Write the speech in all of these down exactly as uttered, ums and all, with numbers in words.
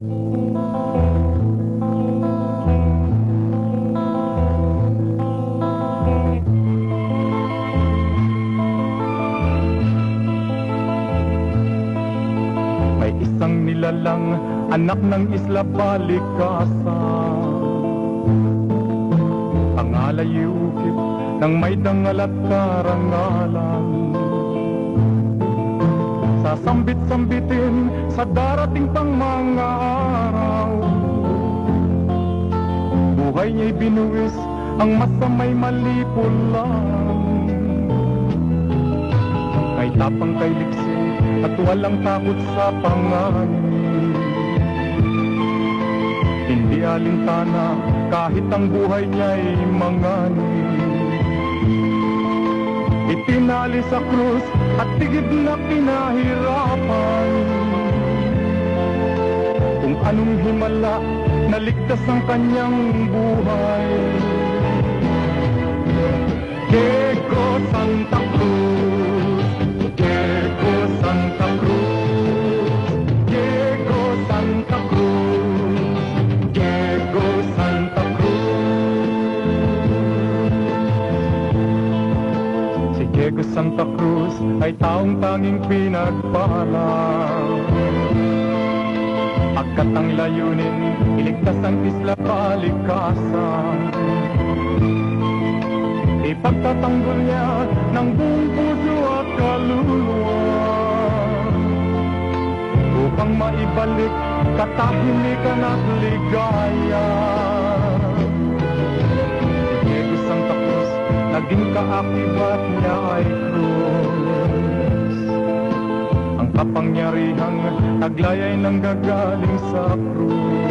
May isang nilalang anak ng Isla Balikasan, pangalay ukip ng may dangal at karangalan. Sasambit-sambitin sa darating pang mga araw, buhay niya'y binuwis ang masamay malipulang. Kay tapang kay liksi at walang takot sa panganib, hindi alintana kahit ang buhay niya'y manganib. Itinali sa krus at tigid na pinahirapan, kung anong himala naligtas ang kanyang buhay. Diego Santa Cruz, Diego Santa Cruz, Diego Santa Cruz, Diego Santa Cruz. Si Diego Santa Cruz ay taong tanging pinagpala, pagkat ang layunin iligtas ang Isla Balikasan. Ipagtatanggol niya ng buong puso at kaluluwa, upang maibalik katahimikan at ligaya. Si Diego Santa Cruz, naging kaakibat niya ay krus. Ang kapangyarihang taglay ay nanggagaling sa krus.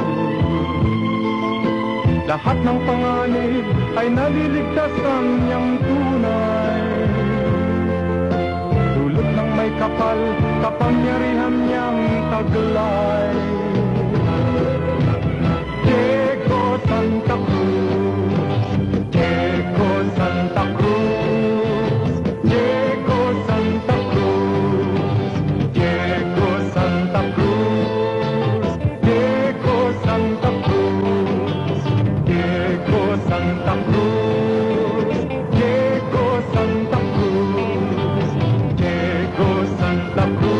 Lahat ng panganib ay naliligtas ang niyang tunay, dulot ng may kapal kapangyarihan niyang taglay. Diego Santa Cruz, Diego Santa Cruz, Diego Santa Cruz, Diego Santa Cruz, Diego Santa Cruz, Diego Santa Cruz, Diego Santa Cruz, Diego Santa Cruz.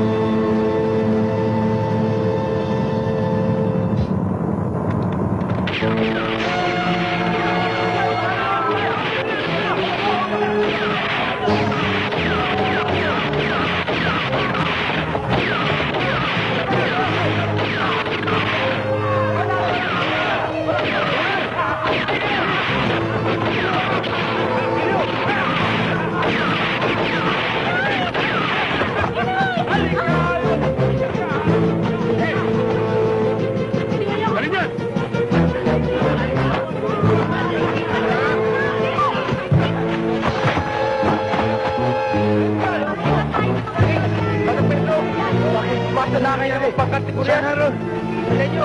Basta na kayo ng pagkategorya na ron. Sa inyo.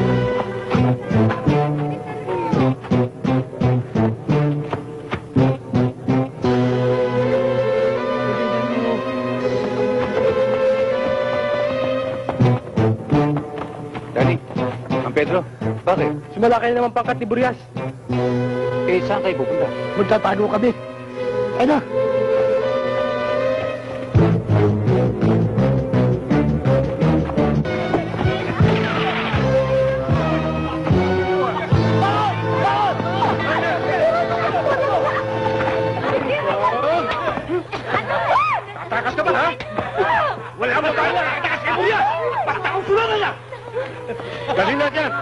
Danny, ang Pedro, bakit? Simula kayo naman pangkategorias. Eh, saan kayo pupunta? Magtatano kami. Ano? Takas ka ba, ha? Wala mo tayo na! Takas ka mo yan! Bakit akong sulatan niya? Dali na dyan!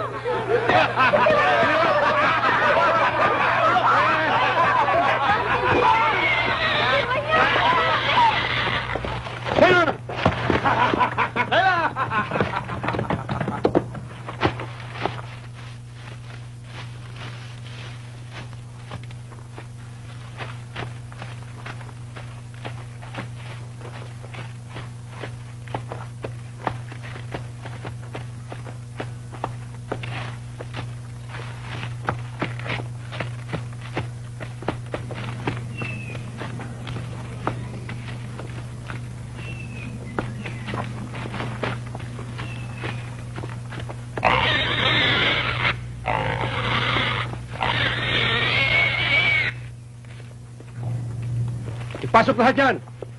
Pasok lahat yan!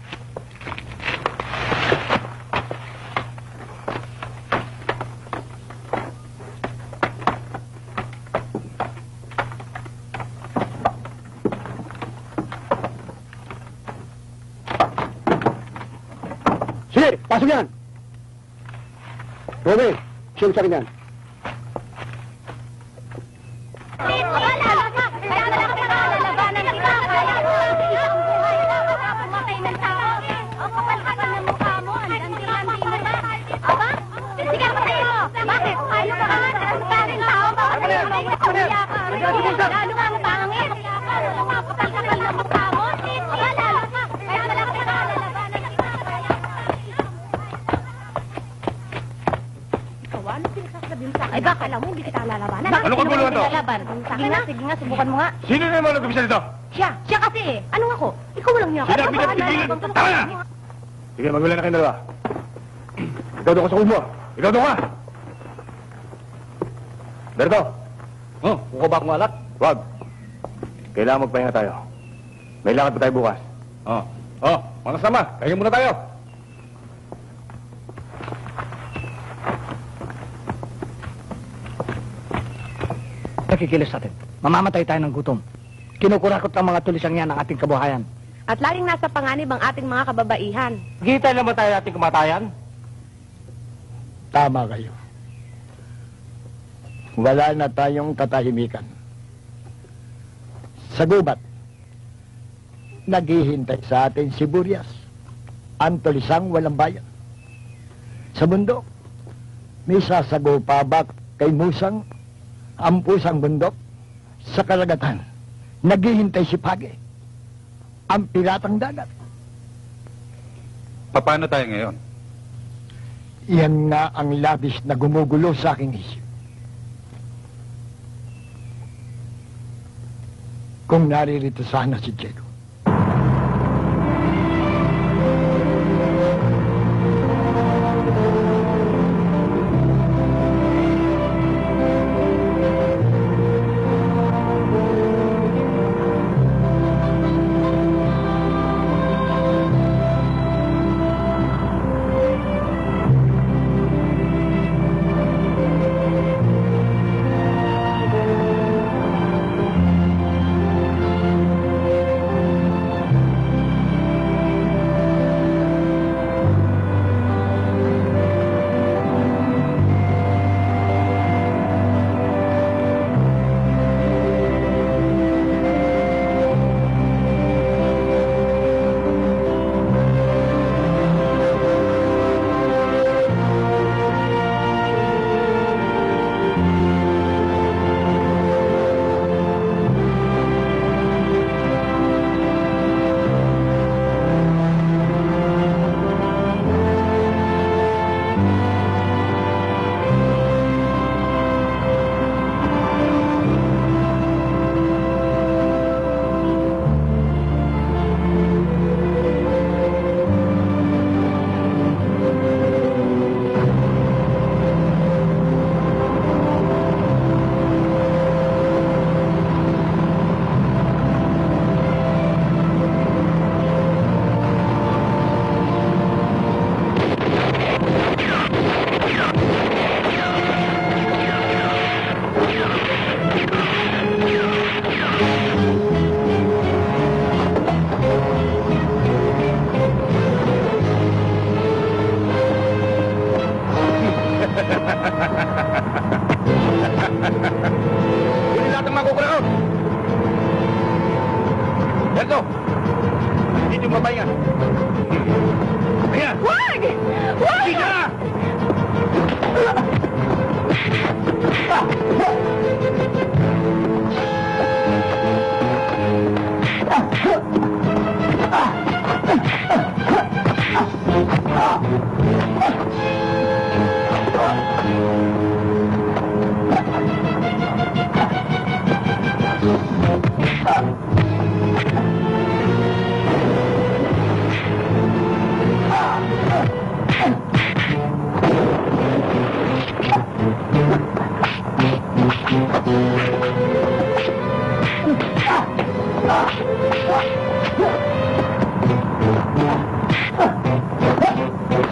Sige, pasok yan! Robe, siyempre sa akin yan. Ay, baka alam mo, hindi kita lalabanan. Ano kang guluhan to? Sige nga, sige nga, subukan mo nga. Sino na naman nag-umpisa nito? Siya, siya kasi eh. Ano ako? Ikaw walang niya. Sinabi na tigilan! Tama na! Sige, magwala na kayo dalawa. Ikaw doon ka sa kubo. Ikaw doon ka! Berto! Oh, kuko ba akong alak? Wag. Kailangan magpahinga tayo. May lakad pa tayo bukas. Oh. Oh, mga kasama, pahinga muna tayo. Nakikilos natin. Mamamatay tayo ng gutom. Kinukurakot ng mga tulisang yan ang ating kabuhayan. At laging nasa panganib ang ating mga kababaihan. Kita lang ba tayo ating kumatayan? Tama kayo. Wala na tayong katahimikan. Sa gubat, naghihintay sa atin si Burias, ang tulisang walang bayan. Sa bundok, may sasagupa ba kay Musang, ang pusang bundok? Sa karagatan, naghihintay si Page, ang piratang dagat. Paano tayo ngayon? Yan nga ang labis na gumugulo sa aking isip. Kung naririto sana si Diego. Huli lahat ng mga kukurao! Berto! Hindi yung mapahinga. Pahinga! Wag! Wag! Hindi ka!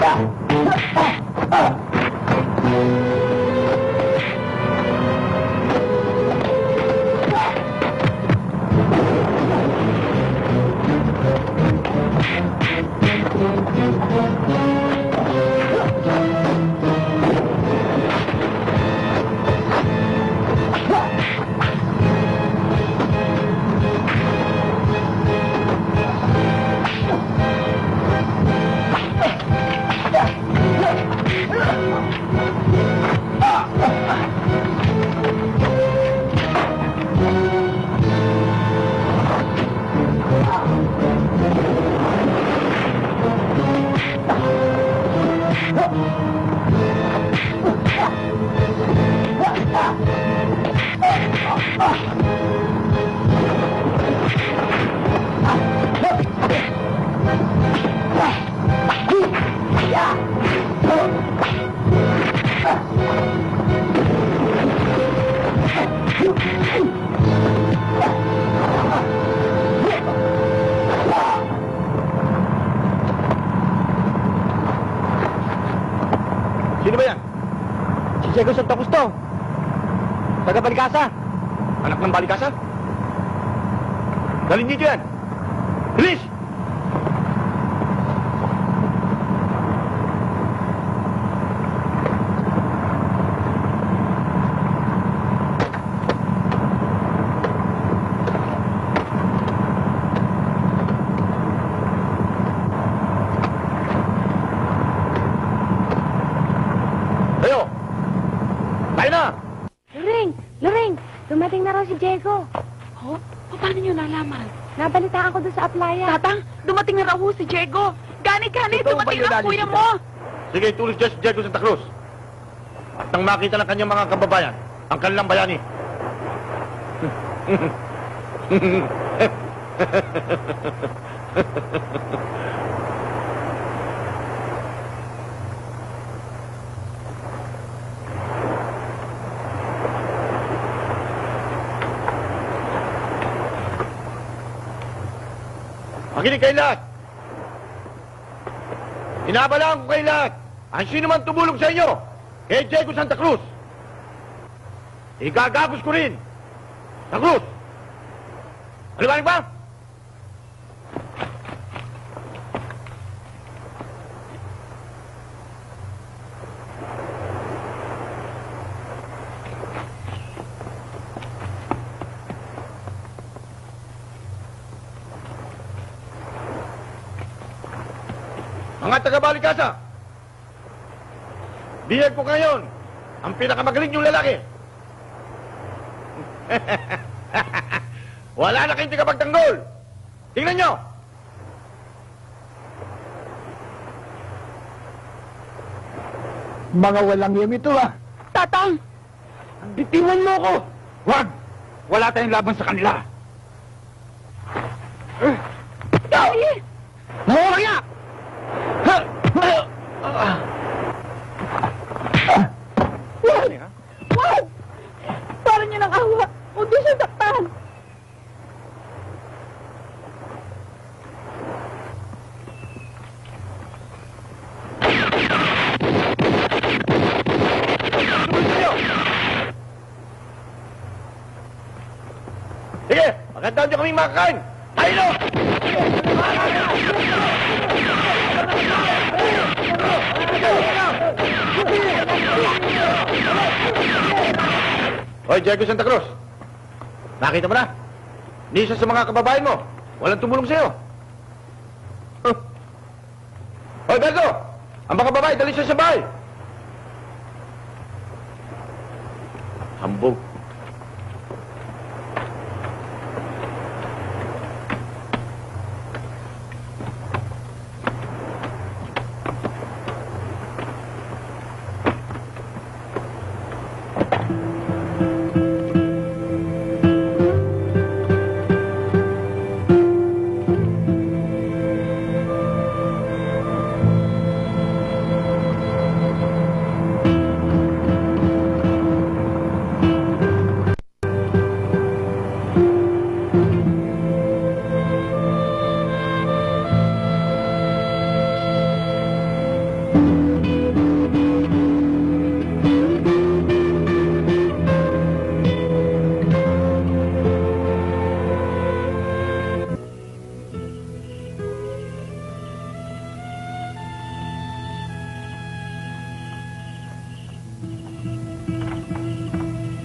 Sino ba yan? Si Diego Santa Cruz to. Taga Balikasa. Anak ng Balikasa? Dalhin niyo yan! Bilis! Tayo! Tayo na! Loreng! Loreng! Dumating na raw si Diego. Oh, paano nyo nalaman? Nabalitaan ko doon sa aplaya. Tatang, dumating na raw ho si Diego. Gani-gani, Ito ba dumating yun, ang Alice? kuya mo. Sige, tulis dyan si Diego Santa Cruz. At nang makita ng kanyang mga kababayan, ang kanilang bayani. Makinig kayo lahat. Inabalaan ko kayo lahat. Ang sino man tumulong sa inyo, kay Diego Santa Cruz, igagapos ko rin. Santa Cruz! Aliwanig ba? Mga taga-Balikasa, biyag ko ngayon ang pinakamagaling yung lalaki. Wala na kayong tigapagtanggol. Tingnan nyo. Mga walang yam ito ah. Tatang! Bitiwan mo ko! Wag! Wala tayong laban sa kanila. Daddy! Nawala niya! Wow! Parang niya ng awa. Huwag niyo siya saktan. Sige, magandang nyo kaming makakain. Tayo no! Hoy, Diego Santa Cruz. Nakita mo na? Ni isa sa mga kababayan mo. Walang tumulong sa'yo. Huh. Hoy, Berto! Ang mga babae, dali siya sa bahay. Hambog.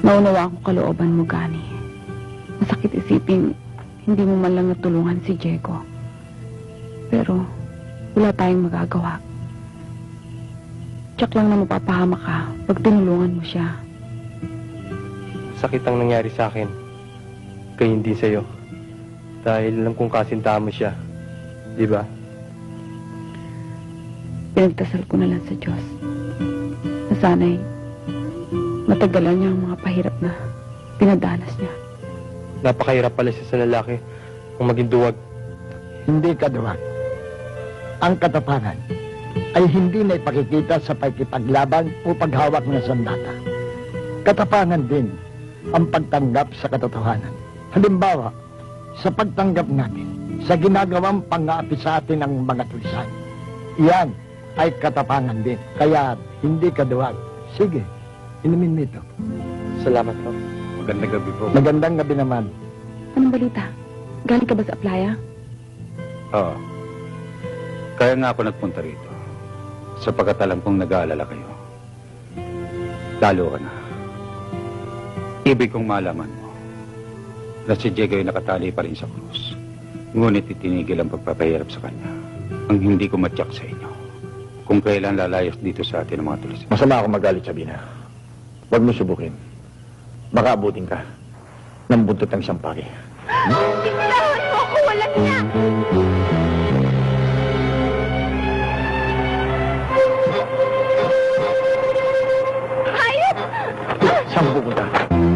Naunawa ang kalooban mo, Gani. Masakit isipin, hindi mo man lang natulungan si Diego. Pero, wala tayong magagawa. Tsak lang na mapapahama ka pag tinulungan mo siya. Sakit ang nangyari sa akin. Kaya hindi sa'yo. Dahil alam kong kasintahan mo siya. Di ba? Pinagdasal ko na lang sa Diyos na sana'y matagalan niya ang mga pahirap na pinadanas niya. Napakahirap pala siya sa lalaki kung maging duwag. Hindi ka duwag. Ang katapangan ay hindi na ipakikita sa pagkipaglaban o paghawak ng sandata. Katapangan din ang pagtanggap sa katotohanan. Halimbawa, sa pagtanggap natin sa ginagawang pang-aapi sa atin ng mga tulisan. Iyan ay katapangan din. Kaya hindi ka duwag. Sige, inumin mo ito. Salamat po. Magandang gabi po. Magandang gabi naman. Anong balita? Galing ka ba sa playa? Oo. Kaya nga ako nagpunta rito. Sapagkat alam kong nag-aalala kayo. Lalo ka na. Ibig kong malaman mo na si Diego ay nakatali pa rin sa krus. Ngunit itinigil ang pagpapahirap sa kanya. Ang hindi ko matyak sa inyo. Kung kailan lalayas dito sa atin ang mga tulis. Masama ako magalit, Sabina. Huwag mo subukin. Baka abutin ka ng buntot ng isang pagi. Tingnan mo ako, walang niya! Hayop! Saan mo pupunta?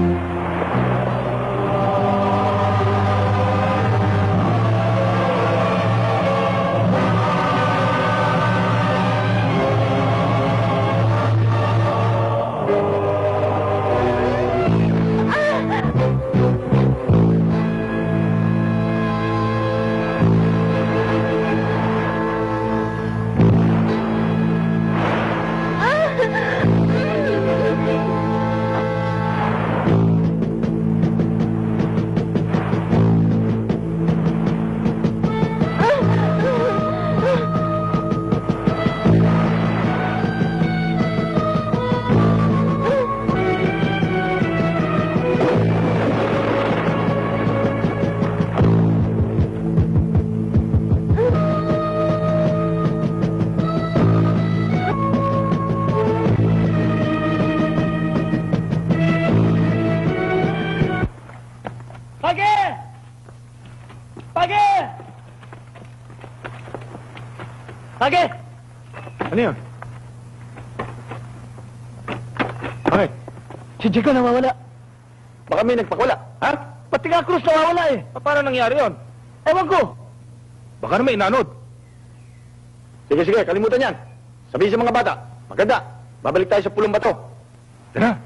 Pagi! Pagi! Pagi! Ano yun? Bakit? Si Diego nawawala. Baka may nagpakwala, ha? Pati nga krus nawawala eh. Pa- Paano nangyari yun? Ewan ko. Baka naman inanod. Sige, sige, kalimutan yan. Sabihin sa mga bata, maganda. Babalik tayo sa pulong bato. Tara.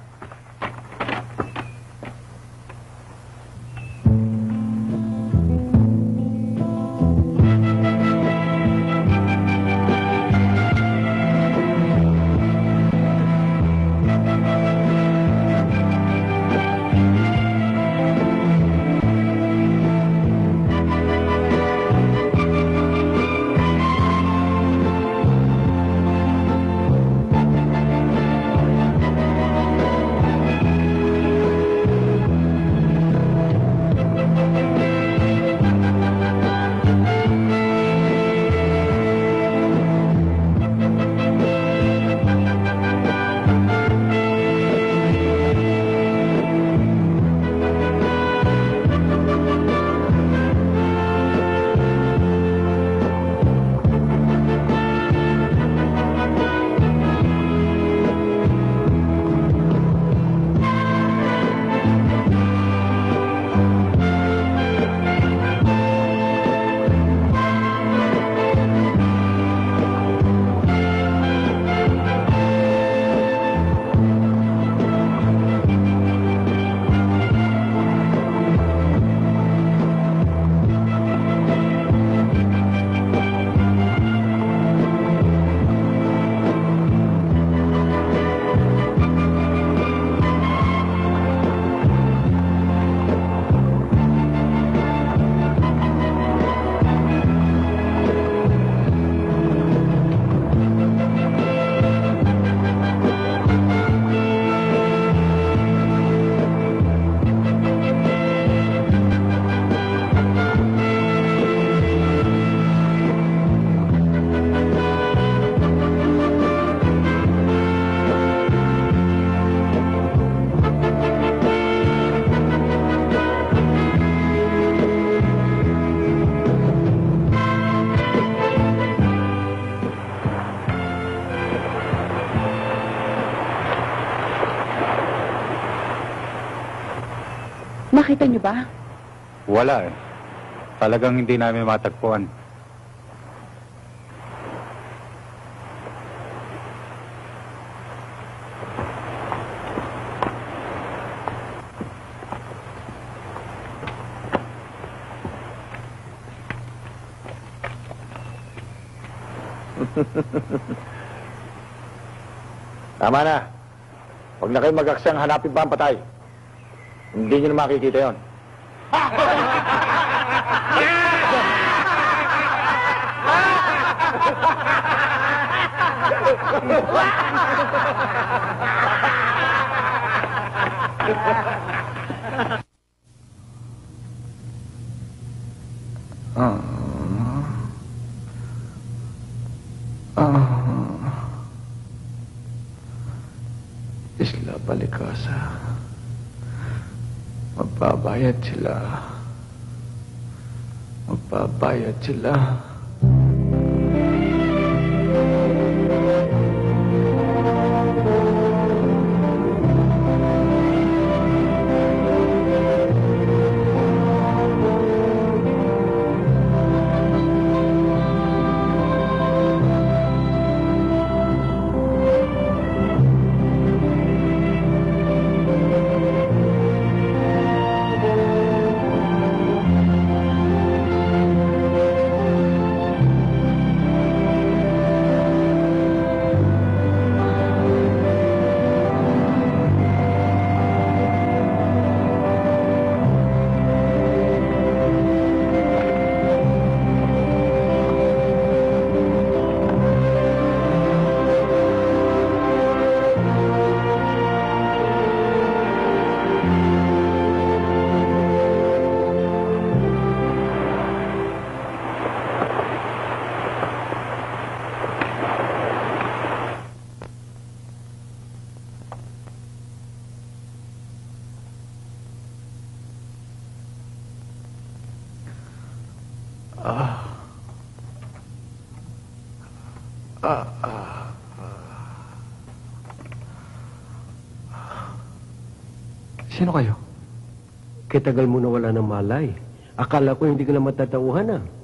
Nakita niyo ba? Wala eh. Talagang hindi namin matagpuan. Tama na. Huwag na kayo mag-aksang hanapin pa ang patay. Hindi nyo na makikita yon. Isla Balikasa. Magbabayad sila. Magbabayad sila. Sino kayo? Kitagal mo na wala ng malay. Akala ko hindi ka na matatauhan ah.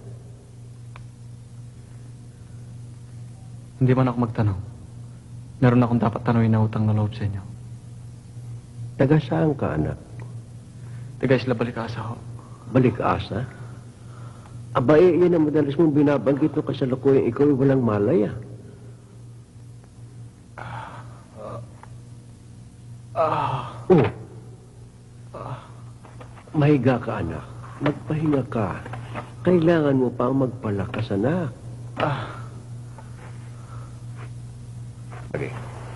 Hindi man ako magtanong. Meron akong dapat tanungin na utang na loob sa inyo. Taga saan ka, anak? Taga Isla Balikasa ho. Balikasa? Aba, eh, yan ang madalas mong binabanggit no kasalukuyang ikaw ay walang malay ah. Oh. Mahiga ka, anak. Magpahinga ka. Kailangan mo pa magpalakas, anak. Ah. Okay.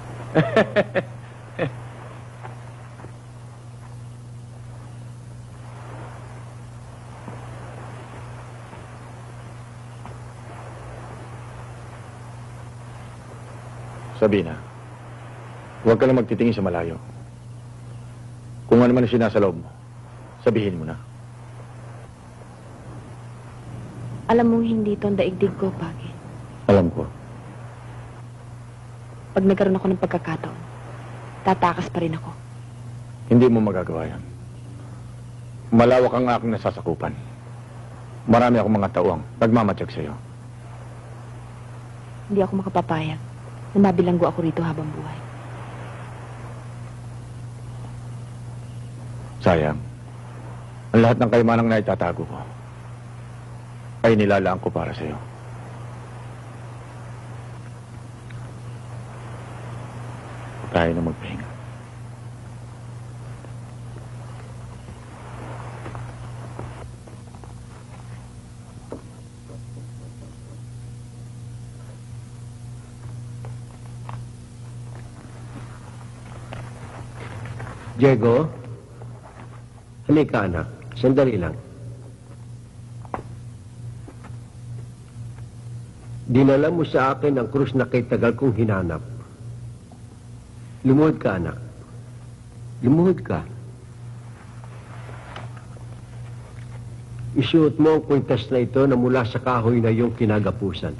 Sabina, huwag ka lang magtitingin sa malayo. Kung ano man ang sinasa loob mo, sabihin mo na. Alam mong hindi ito ang daigdig ko, Pagi. Alam ko. Pag nagkaroon ako ng pagkakataon, tatakas pa rin ako. Hindi mo magagawa yan. Malawak ang aking nasasakupan. Marami akong mga tauang nagmamatsyag sa'yo. Hindi ako makapapayag na mabilanggo ako rito habang buhay. Sayang. Ang lahat ng kaymanang naitatago ko ay nilalaan ko para sa'yo. Tayo na magpahinga. Diego, halika anak. Sandali lang. Dinala mo sa akin ang krus na kay tagal kong hinanap. Lumuhod ka, anak. Lumuhod ka. Isuot mo ang kwintas na ito na mula sa kahoy na iyong kinagapusan.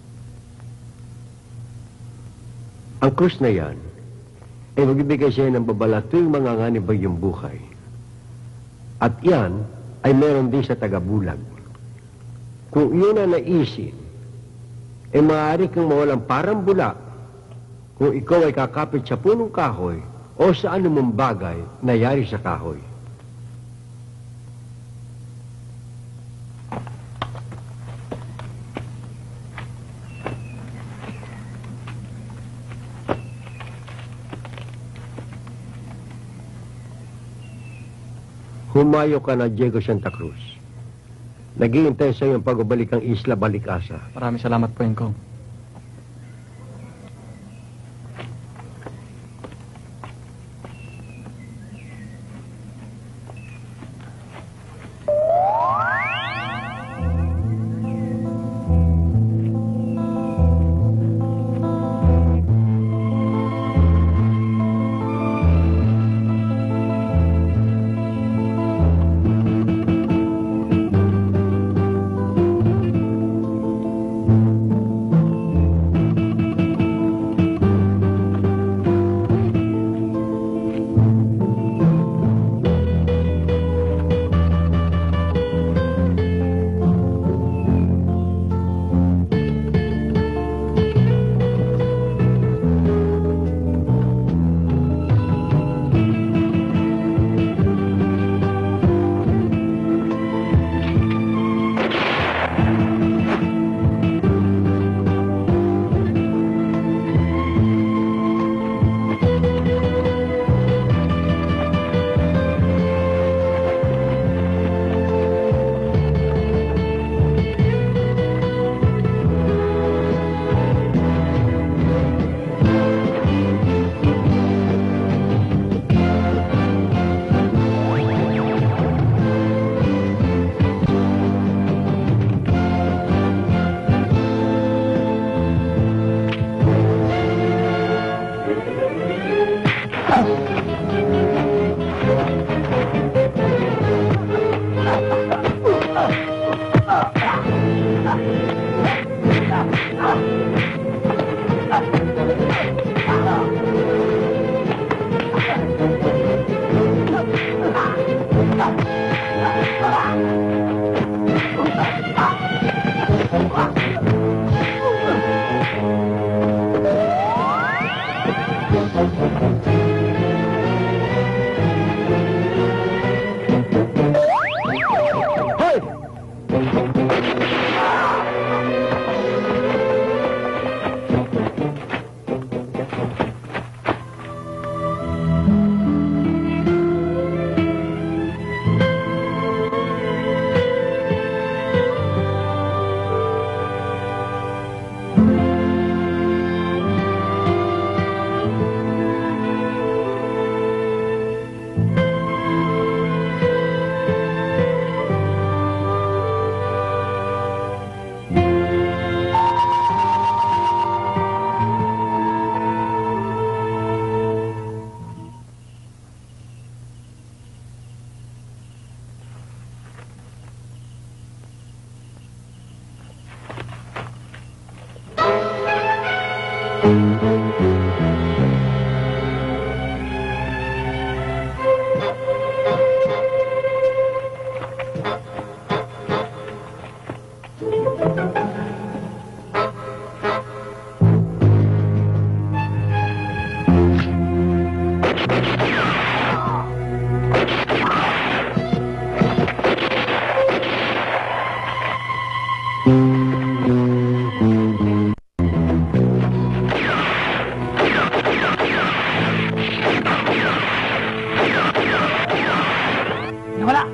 Ang krus na yan ay magbibigay siya ng babala tuwing manganganib ang iyong buhay. At yan ay meron din sa tagabulag. Kung iyon ang naisip, eh maaari kang mawalang parang bula kung ikaw ay kakapit sa punong kahoy o sa anumang bagay na yari sa kahoy. Humayo ka na, Diego Santa Cruz. Naghihintay sa iyong pagbabalik ang Isla Balikasa. Maraming salamat po, Ingkong. Nawala!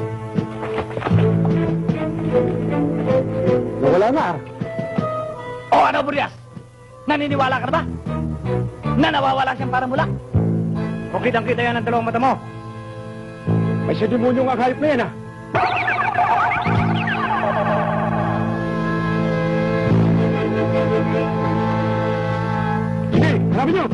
Nawala na. O ano, Burias? Naniniwala ka na ba? Na nawawala siyang parang mula? O kitang-kita yan ang dalawang mata mo? May sa demonyong akayip na yan, ah. Sige, hanapin niyo!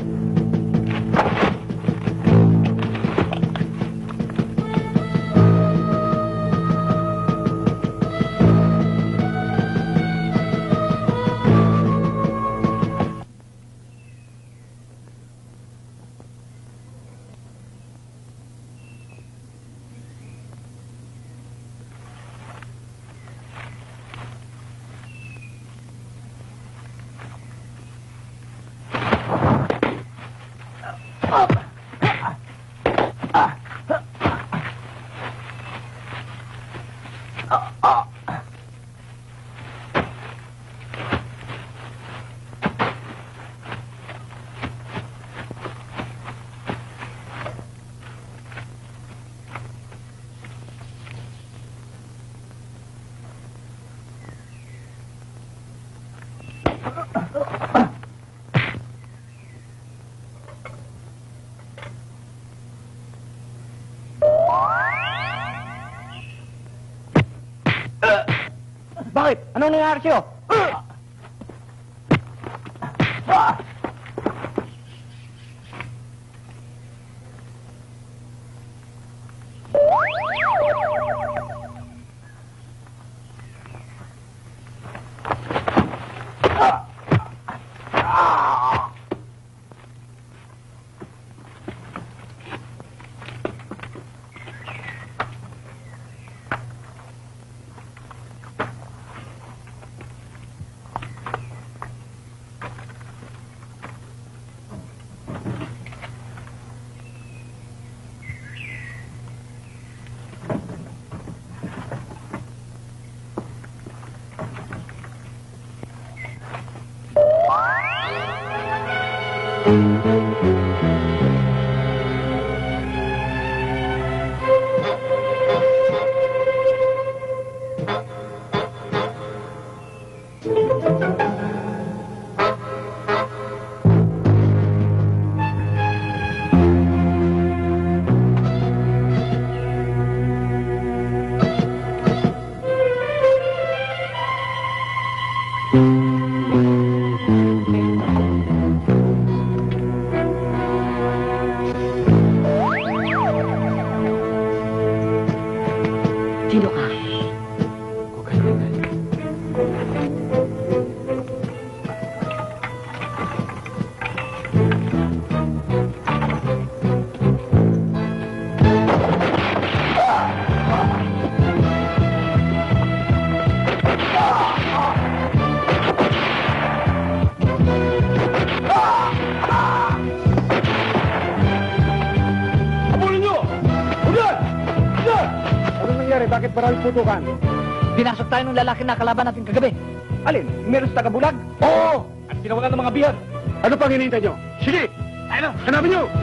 Bakit? Anong nangyari sa'yo? Sino ka? Bakit marami putukan? Pinasok tayo ng lalaki na kalaban natin kagabi. Alin? Meron sa taga-bulag? Oo! At tinawagan ng mga bihag. Ano pang hinihintay nyo? Sige! Ano? Hanapin nyo!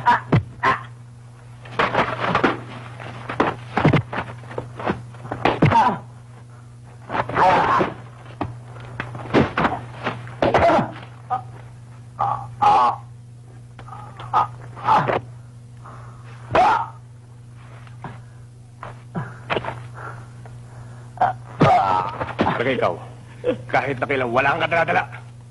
Talaga ikaw, kahit na kailan wala kang kadala-dala.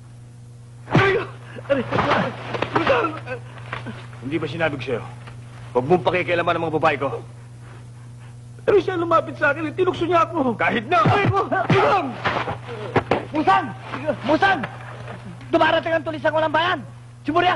Hindi ba sinabi ko sa'yo? Huwag mong pakikialaman ang mga babae ko. Pero siya lumapit sa akin, tinukso niya ako. Kahit na! Musang! Musang! Musang! Dumarating ang tulis ng walang bayan! Si Burias!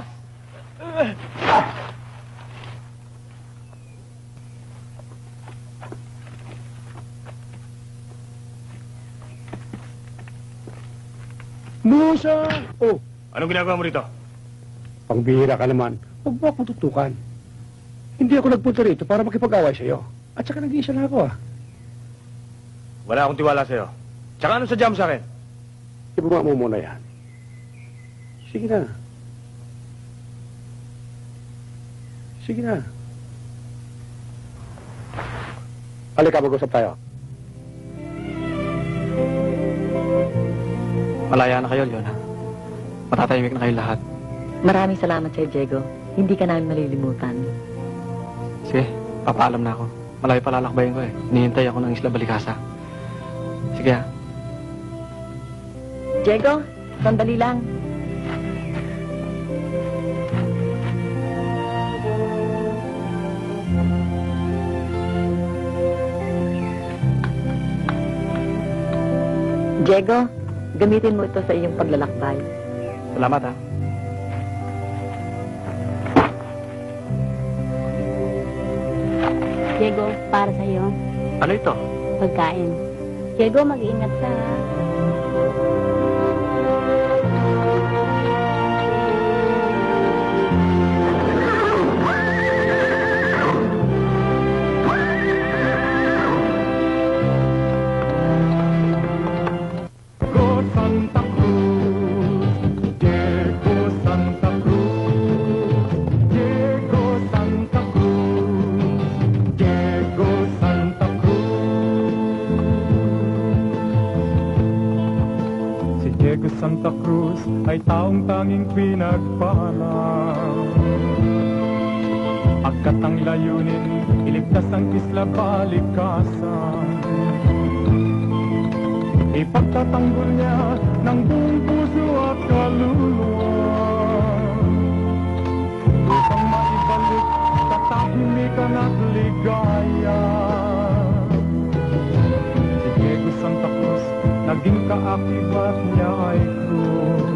Musa! Oh, Anong ginagawa mo rito? pangbihira ka naman. Huwag mo akong tutukan. Hindi ako nagpunta rito para makipag-away sa'yo. At saka nag-iisa lang ako, ah. Wala akong tiwala sa'yo. Tsaka ano sadya mo sa akin? Ibaba mo muna yan. Sige na. Sige na. Halika, mag-usap tayo. Malaya na kayo, Leona. Matatahimik na kayo lahat. Maraming salamat sa'yo, Diego. Hindi ka namin malilimutan. Sige, papaalam na ako. Malayo pa lalakbayin ko eh. Hinihintay ako ng Isla Balikasa. Sige ah. Diego, sandali lang. Diego, gamitin mo ito sa iyong paglalakbay. Salamat ah. Diego, para sa'yo. Ano ito? Pagkain. Diego, mag-iingat ka. Diego Santa Cruz, Diego Santa Cruz, Diego Santa Cruz, Diego Santa Cruz. Si Diego Santa Cruz ay taong tanging pinagpala. Agkat ang layunin, iligtas ang Isla Balikasa. Ipagtatanggol niya ng buong puso at kaluluwa upang maibalik katahimikan at ligaya. Si Diego Santa Cruz, naging kaakibat niya ay krus.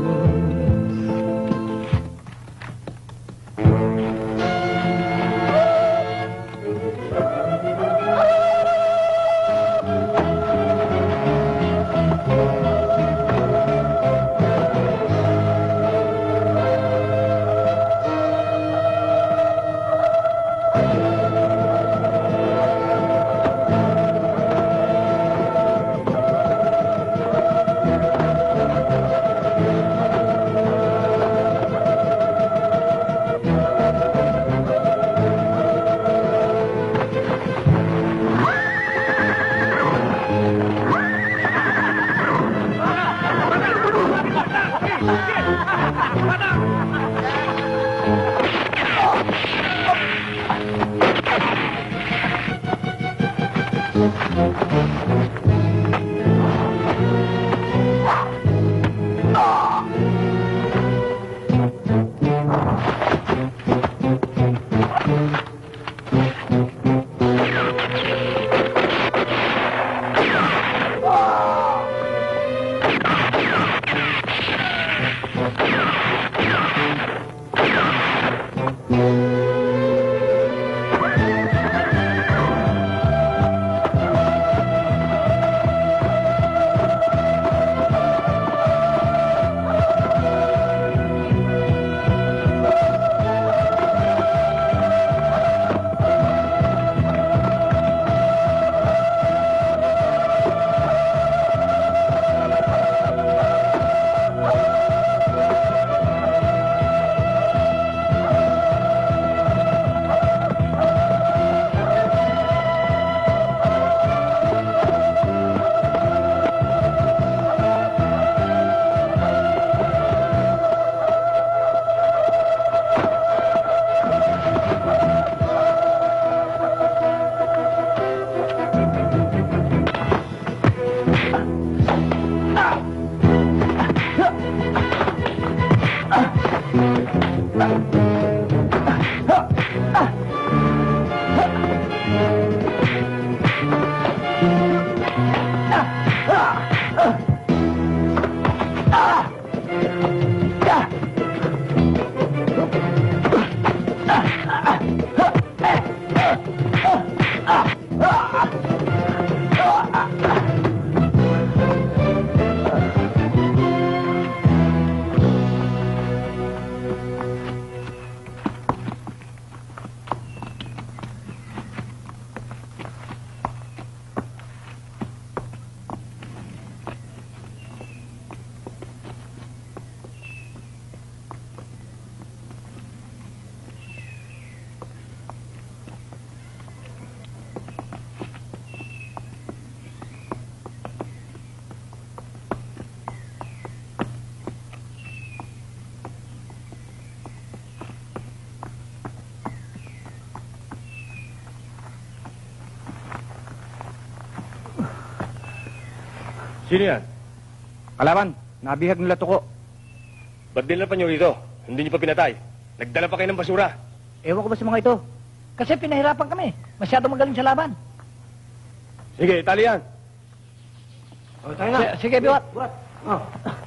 Sino yan? Kalaban, nabihag nila tuko. Ba't din pa nyo rito? Hindi nyo pa pinatay. Nagdala pa kayo ng basura. Ewan ko ba sa mga ito? Kasi pinahirapan kami. Masyado magaling sa laban. Sige, itali yan. O, tayo na. S- sige, biwat. Biwat. Oh.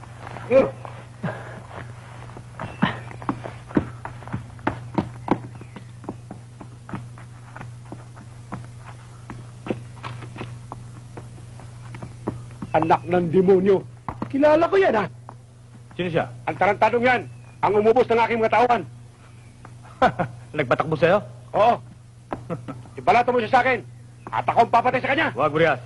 Anak ng demonyo. Kilala ko yan, ha? Sino siya? Ang tarantadong yan. Ang umubos ng aking mga tauhan. Nagpatakbo sa'yo? Oo. Ibalato mo siya sa akin. At ako ang papatay sa kanya. Huwag, Burias.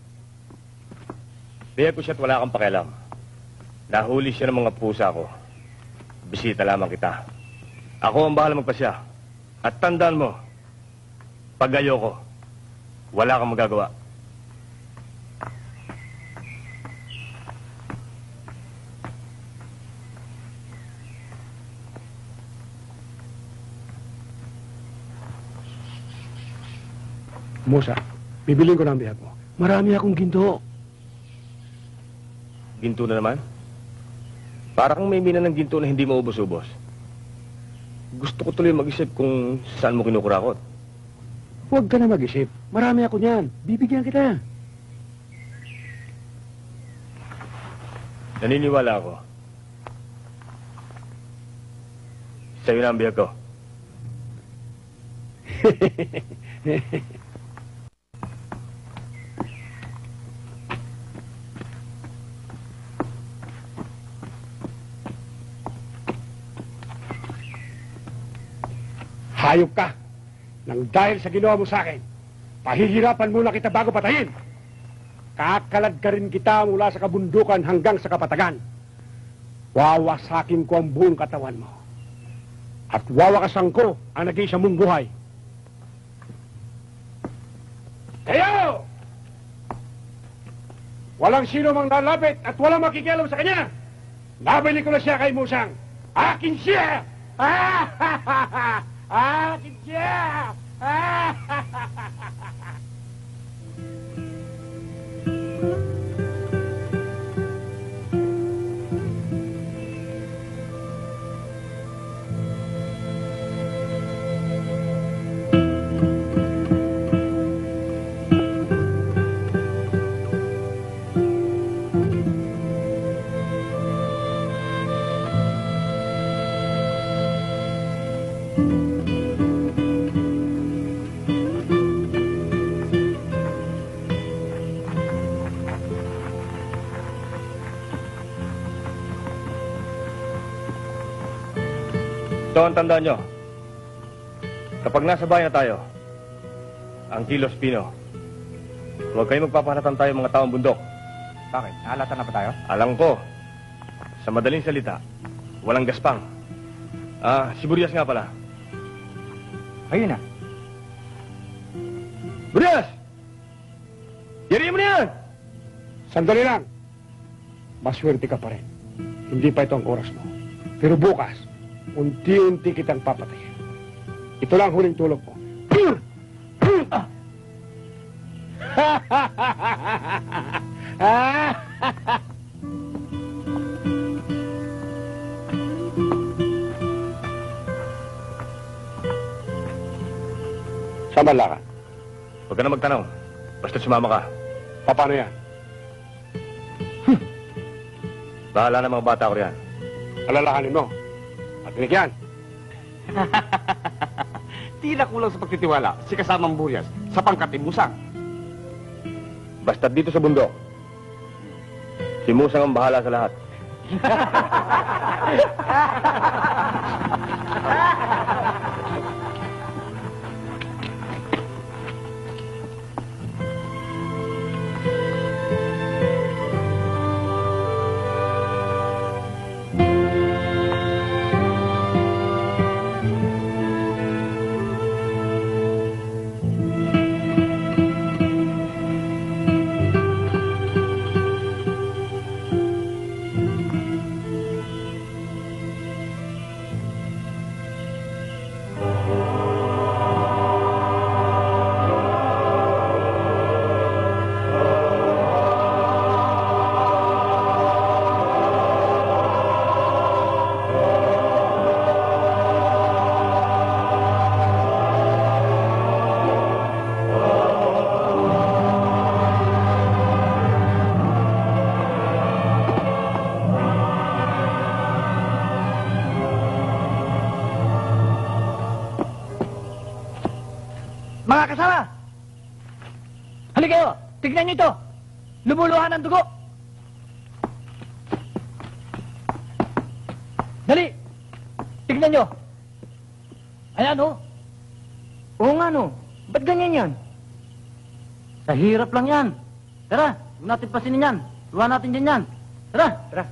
Bigyan ko siya at wala kang pakialam. Nahuli siya ng mga pusa ko. Bisita lamang kita. Ako ang bahala magpasya. At tandaan mo, pag ayoko, wala kang magagawa. Musa, bibiling ko ng bihag mo. Marami akong ginto. Ginto na naman? Para kang may mina ng ginto na hindi maubos-ubos. Gusto ko tuloy mag-isip kung saan mo kinukurakot. Huwag ka na mag-isip. Marami ako niyan. Bibigyan kita. Naniniwala ako. Sa'yo na ang bihag ko. Hayop ka. Nang dahil sa ginawa mo sa akin, pahihirapan muna kita bago patayin. Kakalad ka rin kita mula sa kabundukan hanggang sa kapatagan. Wawasakin ko ang buong katawan mo. At wawakasan ko ang nag-iisa mong buhay. Kayo! Walang sino mang lalapit at walang makikialam sa kanya. Nabili ko na siya kay Musang. Akin siya! Akin siya! Ito ang tandaan nyo. Kapag nasa bahay na tayo, ang kilos pino, huwag kayo magpapahalatan tayo mga taong bundok. Bakit? Naalata na ba tayo? Alam ko, sa madaling salita, walang gaspang. Ah, si Burias nga pala. Ayun na. Burias! Yariin mo na yan! Sandali lang. Maswerte ka pa rin. Hindi pa ito ang oras mo. Pero bukas, unti-unti kitang papatayin. Ito lang huling tulog mo. Saan ka? Huwag ka na magtanong. Basta sumama ka. Paano yan? Bahala na mga bata ko riyan. Alalahanin mo. Patinig yan. Tila kulang sa pagtitiwala si kasamang Burias sa pangkatimusang. Basta dito sa bundok, si Musang ang bahala sa lahat. Mga kasama! Halika kayo! Tignan nyo ito! Lumuluhan ang dugo! Dali! Tignan nyo! Ayan, oh! Oo nga, no? Ba't ganyan yan? Sa hirap lang yan. Tara, huwag natin pasinin yan. Luha natin dyan yan. Tara! Tara!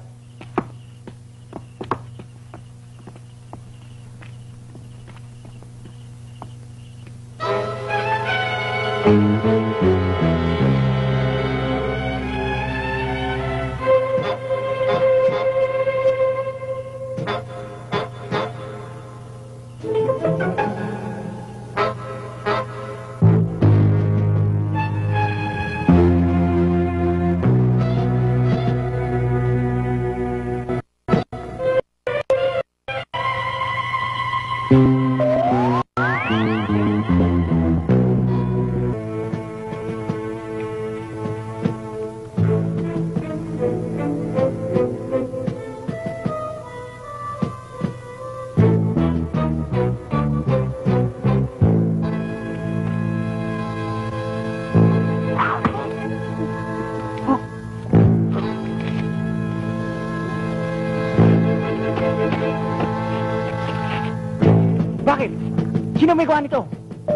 Bakit? Sino may gawa nito?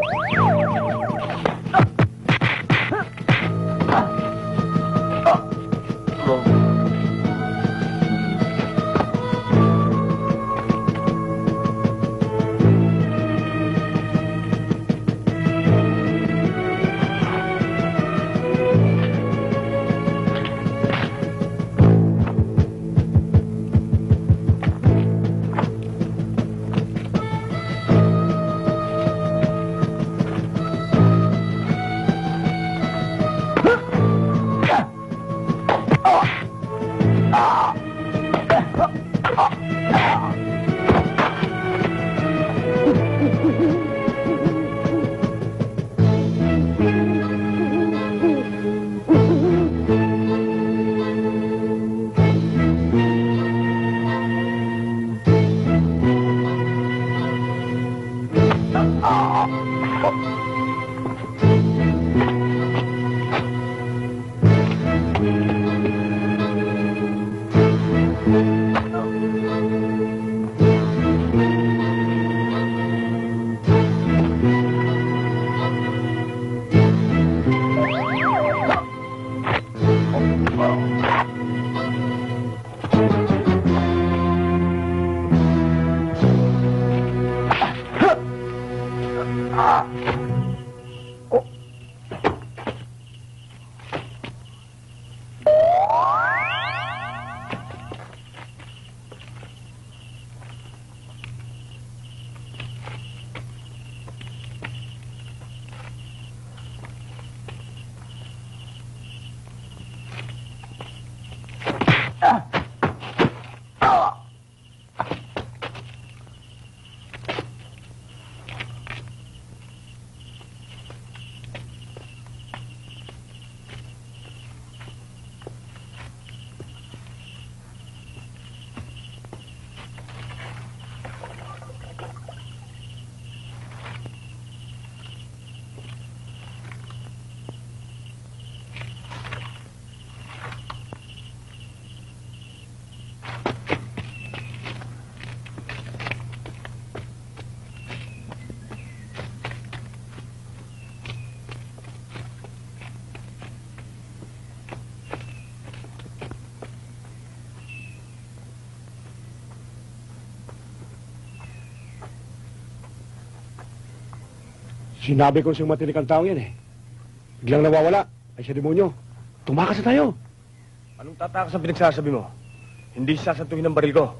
Sinabi ko siyang matinik ang tao yan eh. Biglang nawawala. Ay siya demonyo. Tumakas na tayo. Anong tatakas ang pinagsasabi mo? Hindi sasantuhin ng baril ko.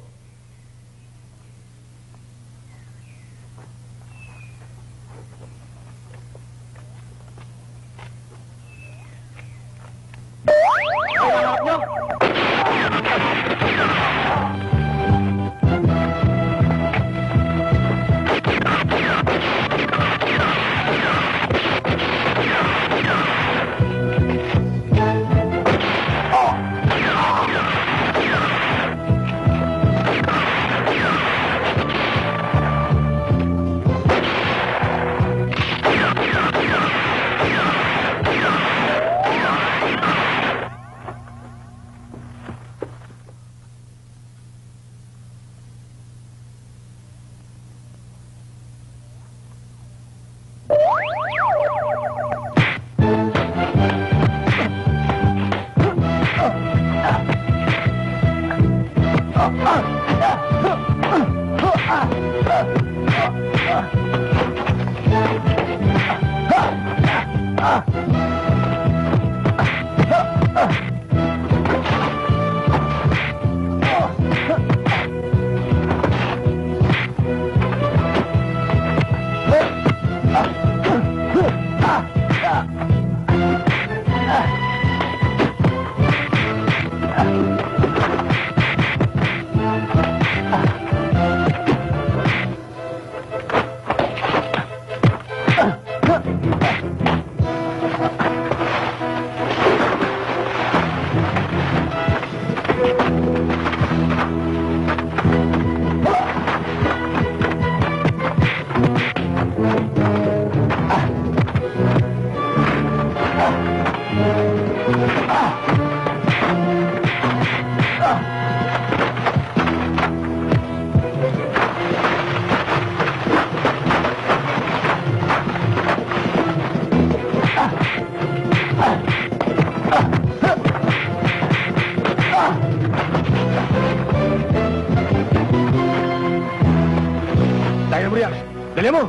Tayo, Burias. Dali mo!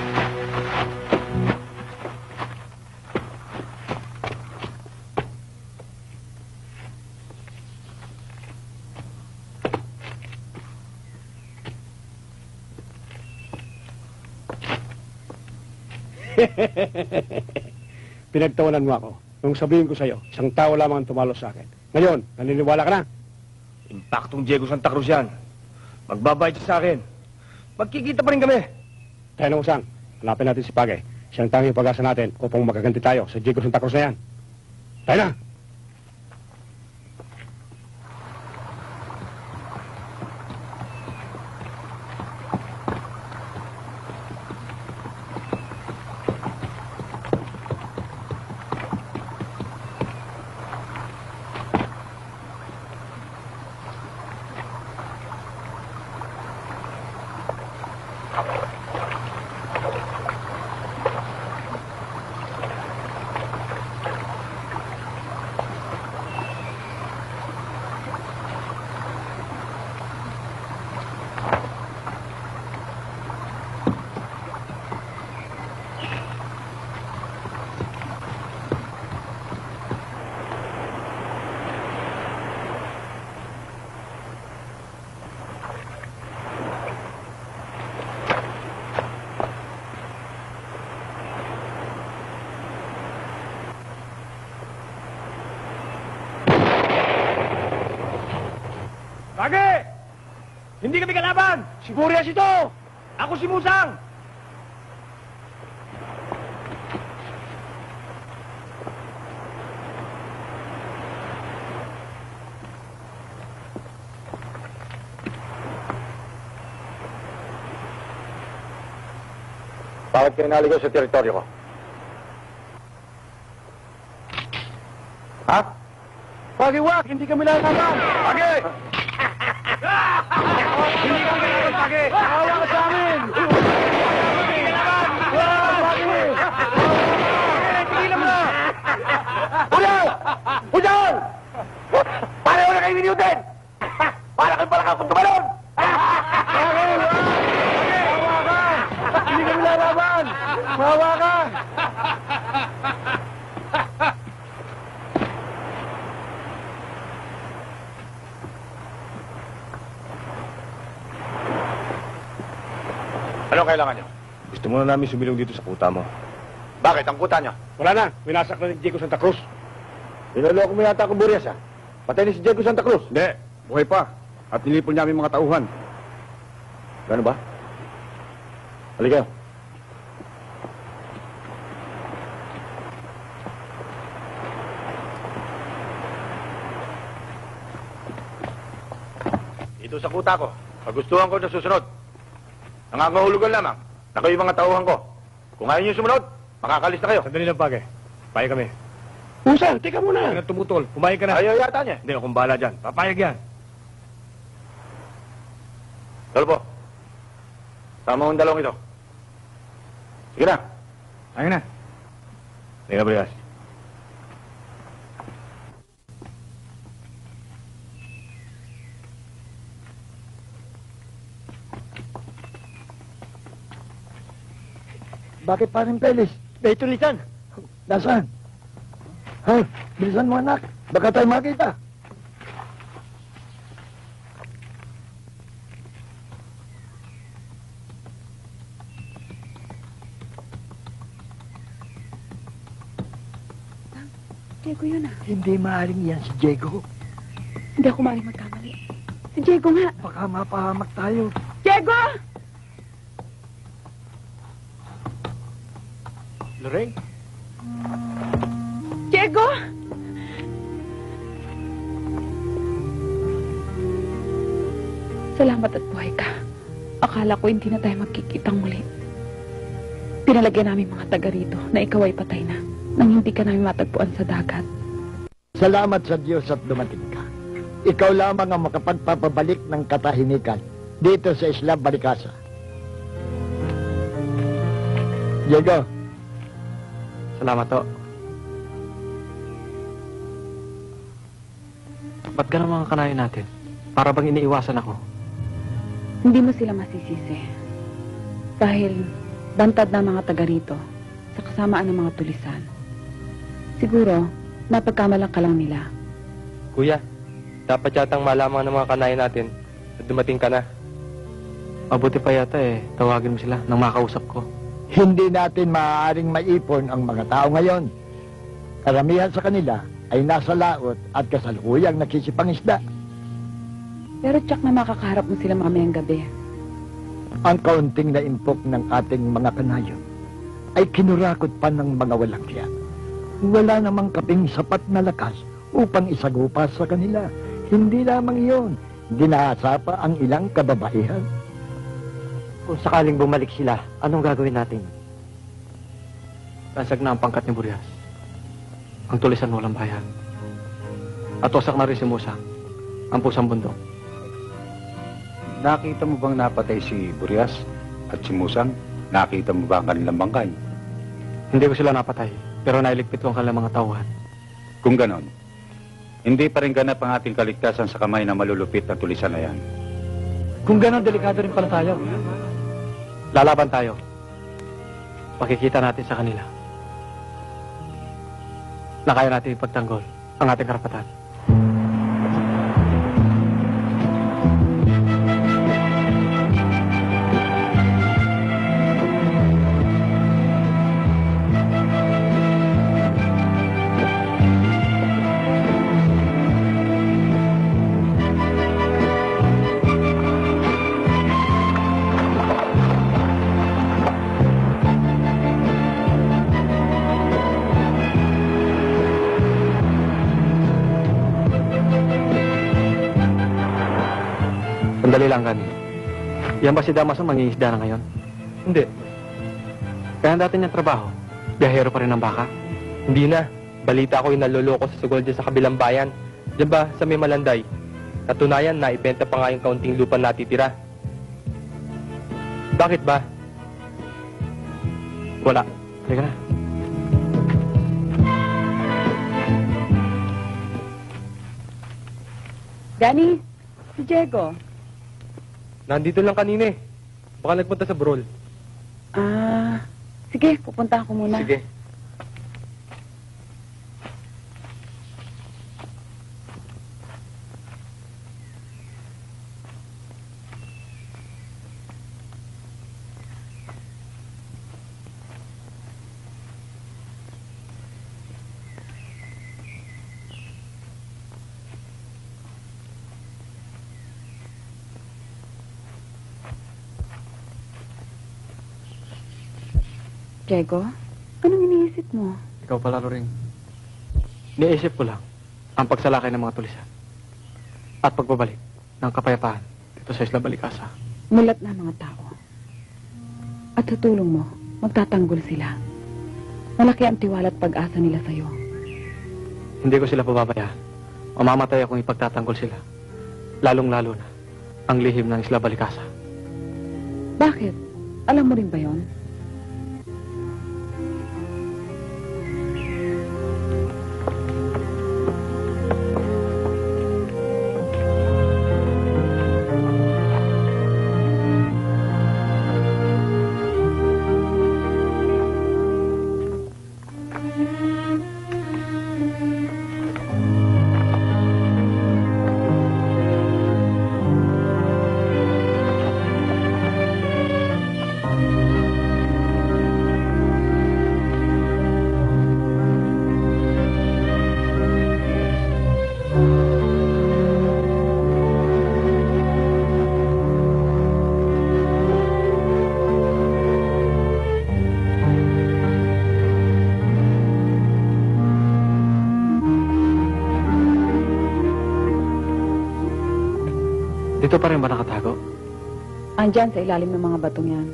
Pinagtawanan mo ako. Nung sabihin ko sa'yo, isang tao lamang ang tumalo sa akin. Ngayon, naniniwala ka na? Impaktong Diego Santa Cruz yan. Magbabayad siya sa akin. Magkikita pa rin kami. Tayo na usang. Hanapin natin si Pagay. Siyang tanging pag-asa natin upang magaganti tayo sa Diego Santa Cruz na yan. Tayo na! Page! Hindi kami kalaban! Si Burias ito! Ako si Musang! Bakit kayo naligaw sa teritoryo ko? Ha? Pagiwak! Hindi kami lalaban! Page! Hindi kami kalaban, Page! Awa ka sa amin! Hindi kalaban! Pagay! Tigilan mo na! Udaw! Udaw! Pareho na kayo miniyutin! Para kayo pala kakong tumalon! Hindi kami lalaban! Mawa ka! Ano kailangan nyo? Gusto mo na namin sumilong dito sa kuta mo. Bakit? Ang kuta nyo? Wala na. Winasak na ni Diego Santa Cruz. Pinaloko mo yata ako, Burias, ha? Patay ni si Diego Santa Cruz. Hindi. Buhay pa. At nilipol niya aming mga tauhan. Gano ba? Halika kayo. Dito sa kuta ko, kagustuhan ko na susunod. Nangangahulugan lamang na kayo mga tauhan ko. Kung ayaw niyo sumunod, makakalis na kayo. Sandali lang, Page. Payag kami. Usang, tika Huwag muna. ka na tumutol. Pumayag ka na. Ayaw yata niya. Hindi, akong bahala dyan. Papayag yan. Tolpo, sama mong dalawang ito. Sige na. Ayun na. Teka, Brias. Bakit parang Pelis? May tulisan. Nasaan? Hay, bilisan mo anak. Baka tayo makita. Diego yun ah. Hindi maaaring yan si Diego. Hindi ako maaaring magkamali. Si Diego nga. Baka mapahamak tayo. Diego! Lorraine? Diego! Salamat at buhay ka. Akala ko hindi na tayo magkikitang muli. Pinalagyan namin mga taga rito na ikaw ay patay na nang hindi ka namin matagpuan sa dagat. Salamat sa Diyos at dumating ka. Ikaw lamang ang makapagpapabalik ng katahimikan dito sa Isla Balikasa. Diego. Salamat to. Ba't ganun mga kanayo natin? Para bang iniiwasan ako? Hindi mo sila masisisi. Dahil bantad na mga taga rito sa kasamaan ng mga tulisan. Siguro, napagkamalang ka lang nila. Kuya, dapat yatang malaman ng mga kanayo natin at dumating ka na. Mabuti pa yata eh, tawagin mo sila nang makausap ko. Hindi natin maaaring maipon ang mga tao ngayon. Karamihan sa kanila ay nasa laot at kasalukuyang nagsisipangisda. Pero tsak na makakaharap mo sila mamayang gabi. Ang kaunting na impok ng ating mga kanayo ay kinurakot pa ng mga walang siya. Wala namang kaping sapat na lakas upang isagupa sa kanila. Hindi lamang iyon, ginahasa pa ang ilang kababaihan. Kung sakaling bumalik sila, anong gagawin natin? Basag na ang pangkat ni Burias. Ang tulisan walang bayan. At wasak na rin si Musa, ang pusang bundok. Nakita mo bang napatay si Burias at si Musang? Nakita mo ba ang kanilang bangkay? Hindi ko sila napatay, pero nailigpit ko ang kanilang mga tauhan. Kung ganon, hindi pa rin ganap ang ating kaligtasan sa kamay na malulupit na tulisan na yan. Kung ganon, delikado rin pala tayo. Lalaban tayo. Pakikita natin sa kanila na kaya natin ipagtanggol ang ating karapatan. Sandali lang, Gani. Yan ba si Damas ang mangingisda na ngayon? Hindi. Kaya dati niyang trabaho, biyahero pa rin ng baka? Hindi na. Balita ko yung naloloko sa sugol dyan sa kabilang bayan. Diyan ba sa may Malanday? Katunayan, naibenta pa nga yung kaunting lupa natitira. Bakit ba? Wala. Halika na. Danny, si Diego. Nandito lang kanina eh. Baka nagpunta sa Brol. Ah, sige, pupunta ako muna. Sige. Diego, anong iniisip mo? Ikaw pala, Loring. Niisip ko lang ang pagsalakay ng mga tulisan at pagbabalik ng kapayapaan dito sa Isla Balikasa. Mulat na mga tao. At sa tulong mo, magtatanggol sila. Malaki ang tiwala at pag-asa nila sa'yo. Hindi ko sila pababayaan. Mamamatay akong ipagtatanggol sila. Lalong-lalo na ang lihim ng Isla Balikasa. Bakit? Alam mo rin ba yon? Dito pa rin ba nakatago? Andyan sa ilalim ng mga batong yan.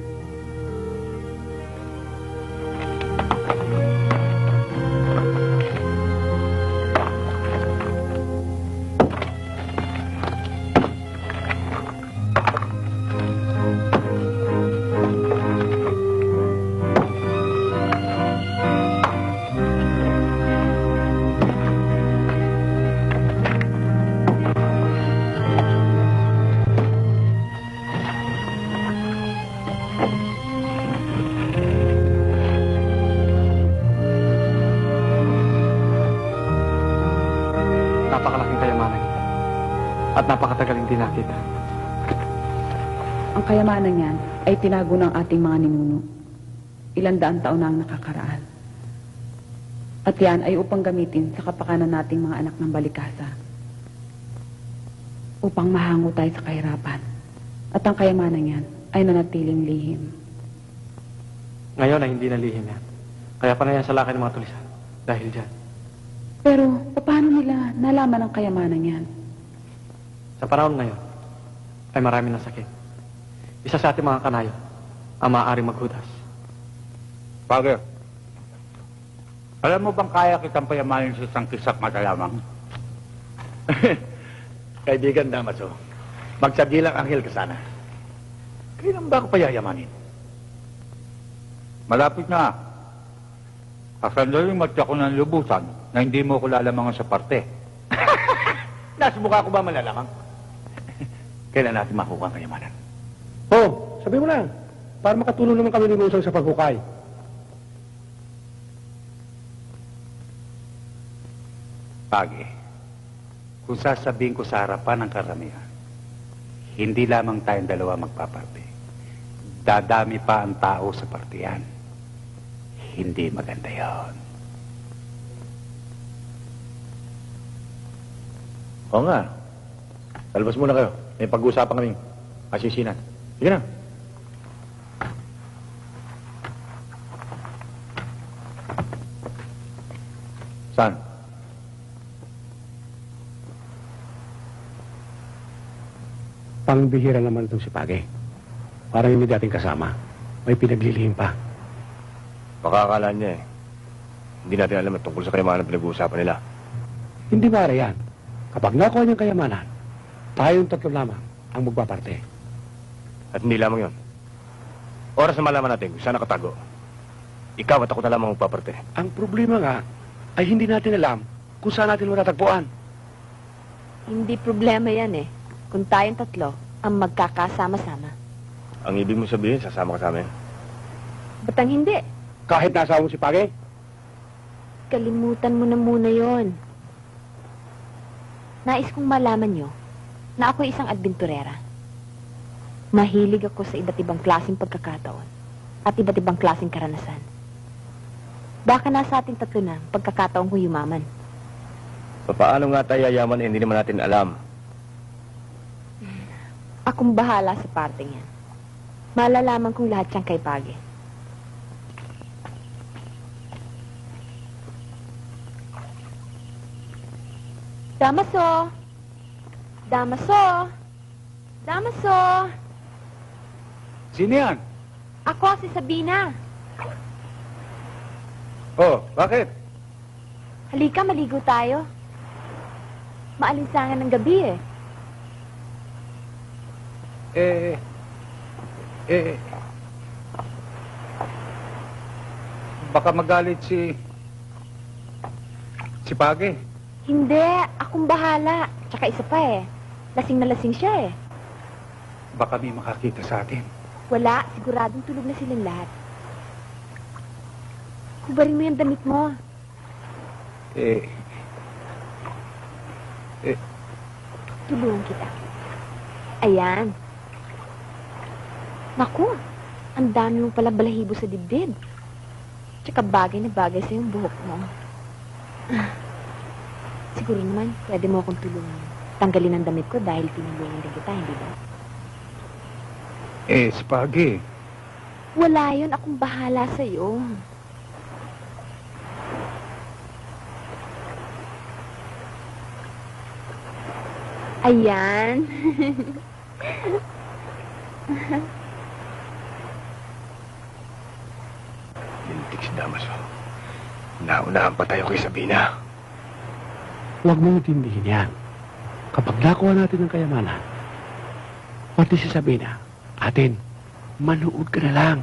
Napakalaking kayamanan ito. At napakatagal hindi nakita. Ang kayamanan yan ay tinago ng ating mga ninuno. Ilang daan taon na ang nakakaraan. At yan ay upang gamitin sa kapakanan nating mga anak ng balikasa. Upang mahango tayo sa kahirapan. At ang kayamanan yan ay nanatiling lihim. Ngayon ay hindi na lihim yan. Kaya pa na yan sa laki ng mga tulisan. Dahil dyan. Pero, paano nila nalaman ang kayamanan yan? Sa panahon ngayon, ay marami ng sakit. Isa sa ating mga kanayo, ang maaaring maghudas. Father, alam mo bang kaya kitang payamanin sa isang kisak mata lamang? Kaibigan Damaso, magsabilang anghel ka sana. Kailan ba ako payayamanin? Malapit na. Kasandaling matya ko ng lubusan na hindi mo ko lalamangan sa parte. Nasa mukha ko ba malalamang? Kailan natin makuha ang kayamanan? Oh, sabi mo lang. Para makatulong naman kami ni Musang sa paghukay. Pagi, kung sasabihin ko sa harapan ng karamihan, hindi lamang tayong dalawa magpaparte. Dadami pa ang tao sa partiyan. Hindi maganda yon. Oo nga. Talbas muna kayo. May pag-uusapan kaming asisinan. Sige na. Saan? Pangbihira naman itong si Page. Parang hindi dating kasama. May pinaglilihim pa. Baka akala niya eh. Hindi natin alam at tungkol sa kayamanan pinag-uusapan nila. Hindi ba yan? Kapag nakuha niyang kayamanan, tayong tatlo lamang ang magpaparte. At hindi lamang yon. Oras na malaman natin kung saan nakatago. Ikaw at ako na lamang magpaparte. Ang problema nga, ay hindi natin alam kung saan natin matatagpuan. Hindi problema yan eh. Kung tayong tatlo ang magkakasama-sama. Ang ibig mo sabihin, sasama ka sa amin. Ba't ang hindi? Kahit nasa mo si Page? Kalimutan mo na muna yon. Nais kong malaman nyo na ako isang adventurera. Mahilig ako sa iba't ibang klaseng pagkakataon at iba't ibang klaseng karanasan. Baka nasa ating tatlo na pagkakataon kong yumaman. Paano nga tayo yayaman eh, hindi naman natin alam. Akong bahala sa parteng yan. Malalaman kong lahat siyang kay Page. Damaso! Damaso! Damaso! Sino yan? Ako, si Sabina. Oh, bakit? Halika, maligo tayo. Maalinsangan ng gabi eh. Eh, eh, baka magalit si, si Page. Hindi, akong bahala. Tsaka isa pa eh. Lasing na lasing siya eh. Baka may makakita sa atin. Wala, siguradong tulog na silang lahat. Hubarin mo yung damit mo. Eh, eh, Tulungan kita. Ayan. Naku, ang dami mo pala balahibo sa dibdib. Tsaka bagay na bagay sa yung buhok mo. Ah, siguro naman, pwede mo akong tulungan. Tanggalin ang damit ko dahil tinulungan din kita, hindi ba? eh, si Page. Wala yun, akong bahala sa'yo. Ayan. Lintik si Damaso. Naunahan pa tayo kay Sabina. Huwag mong intindihin yan. Kapag nakuha natin ng kayamanan, pati si Sabina, atin, manood ka na lang.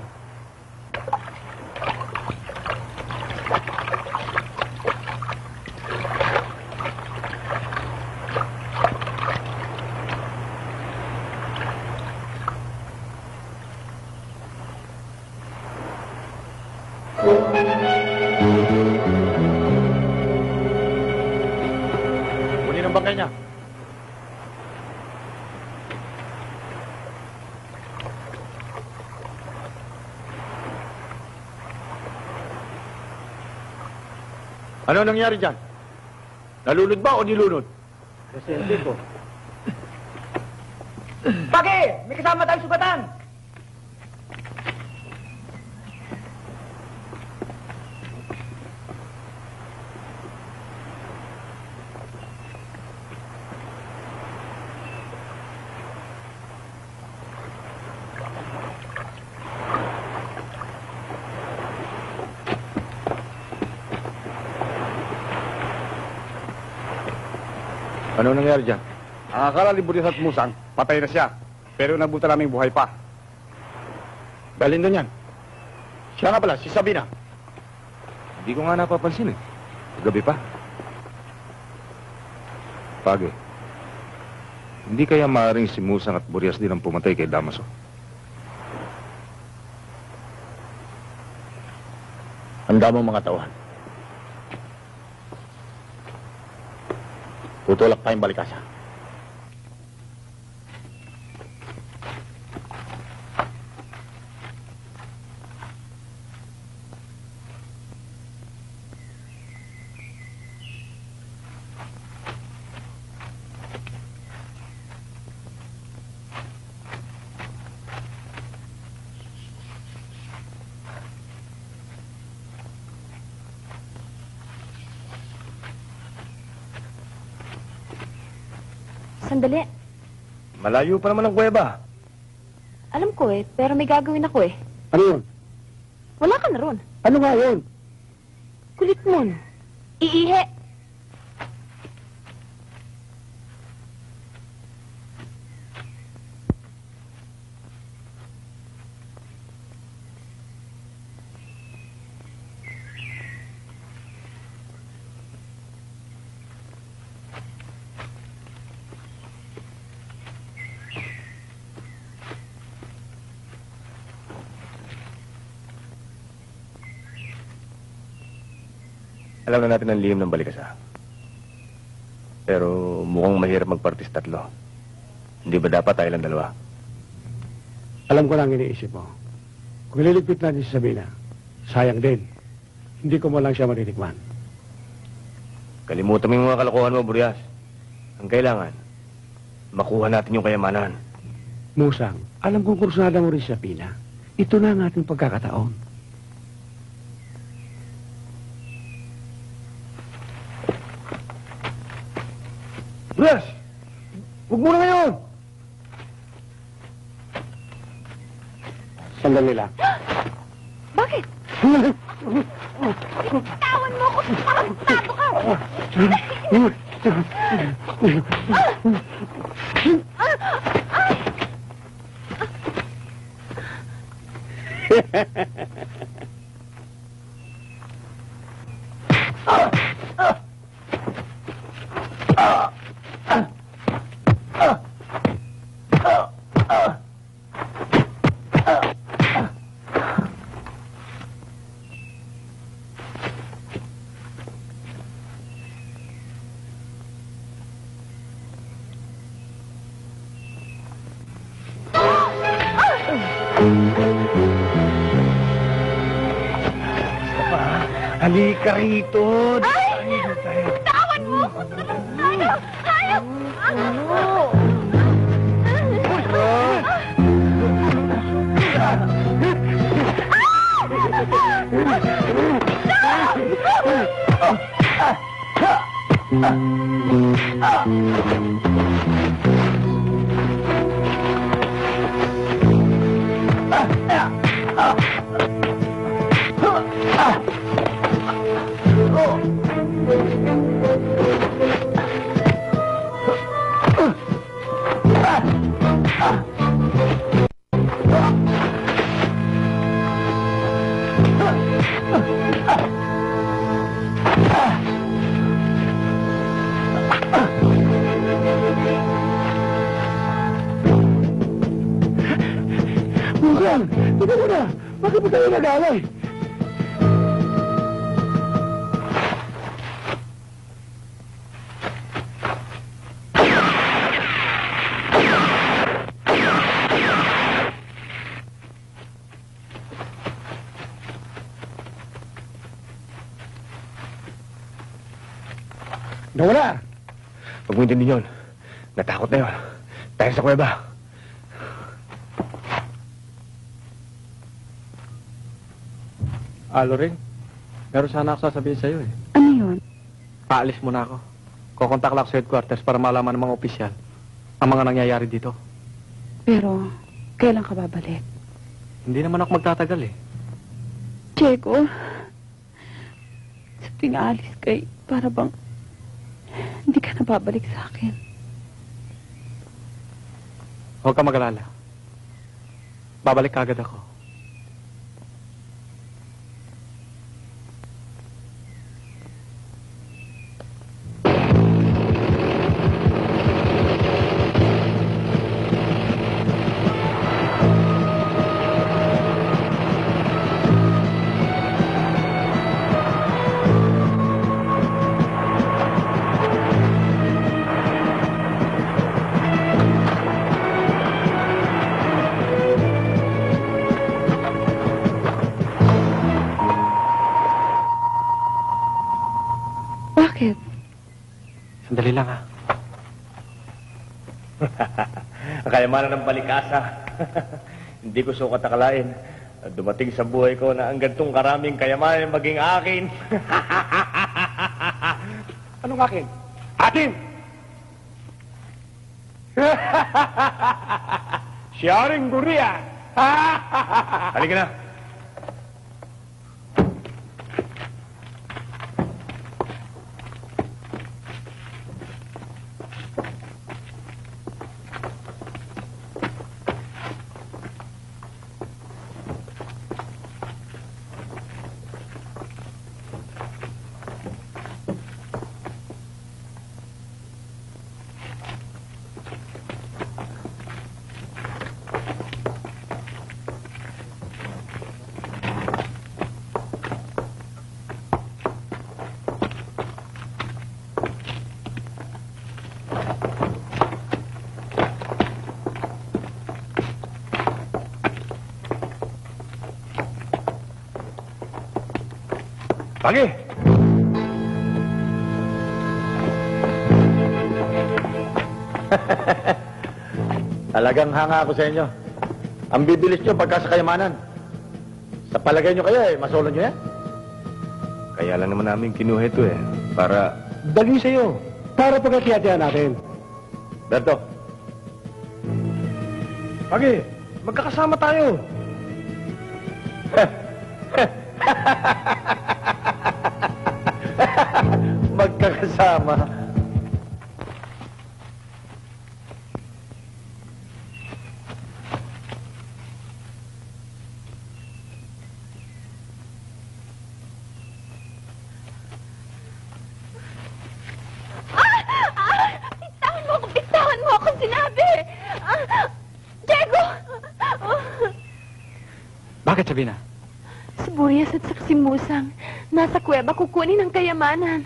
Kunin ang bangkay niya. Ano nangyari dyan? Nalunod ba o nilunod? Presente ko. Pagi! May kasama tayong sugatan! Ano nangyari dyan? Akala ni Buris at Musang, patay na siya. Pero nabuta namin buhay pa. Dalhin doon yan. Siya nga pala, si Sabina. Hindi ko nga napapansin eh. Gabi pa. Pagi. Hindi kaya maaaring si Musang at Burias din ang pumatay kay Damaso? Handa mo mga tauhan. Tutulak tayong balikasa. Sandali. Malayo pa naman ang kuweba. Alam ko eh, pero may gagawin ako eh. Ano yun? Wala ka na ron. Ano nga yun? Kulit mo no. Iihe. Alam na natin ang lihim ng balikasa. Pero mukhang mahirap magpartis tatlo. Hindi ba dapat tayo lang dalawa? Alam ko lang iniisip mo. Kung ililigpit natin si Sabina, sayang din. Hindi ko mo lang siya marinikman. Kalimutan mo yung mga kalokohan mo, Burias. Ang kailangan, makuha natin yung kayamanan. Musang, alam kong kursada mo rin si Sabina. Ito na ang ating pagkakataon. Burias! Huwag muna ngayon! Sandali lang. Bakit? Tawan mo ako! Tarantado ka! Halika rito. Ay! Tawan mo ako! Tayo! Tayo! Ano? Bukan! Teka muna! Bakit ba tayo nag-away? Nawala! Huwag mo intindihin yun. Natakot na yun. Tayo sa kuweba. Ah, Lorraine, meron sana ako sasabihin sa'yo eh. Ano yun? Paalis muna ako. Kukontak lang ako sa headquarters para malaman ng mga opisyal ang mga nangyayari dito. Pero, kailan ka babalik? Hindi naman ako magtatagal eh. Diego, sa tuwing aalis kay, para bang hindi ka na babalik sa akin. Huwag ka mag-alala. Babalik ka agad ako. Bakit? Sandali lang ha. Ang kayamanan ng balikasa. Hindi ko sukat akalain. Dumating sa buhay ko na ang gantong karaming kayamanan maging akin. Anong akin? Atin! Siyaring durian! Halika na. Pagi! Talagang hanga ako sa inyo. Ang bibilis nyo pagka sa kayamanan. Sa palagay nyo kaya eh, masolo nyo yan? Kaya lang naman namin kinuha ito eh. Para... Dali sa'yo. Para pagkakiyatihan natin. Berto. Pagi, magkakasama tayo. Magkakasama. Bitawan mo ako! Bitawan mo ako! Sinabi! Ah, Diego! Bakit, Sabina? Si Burias at si Musang nasa kuweba kukunin ang kayamanan.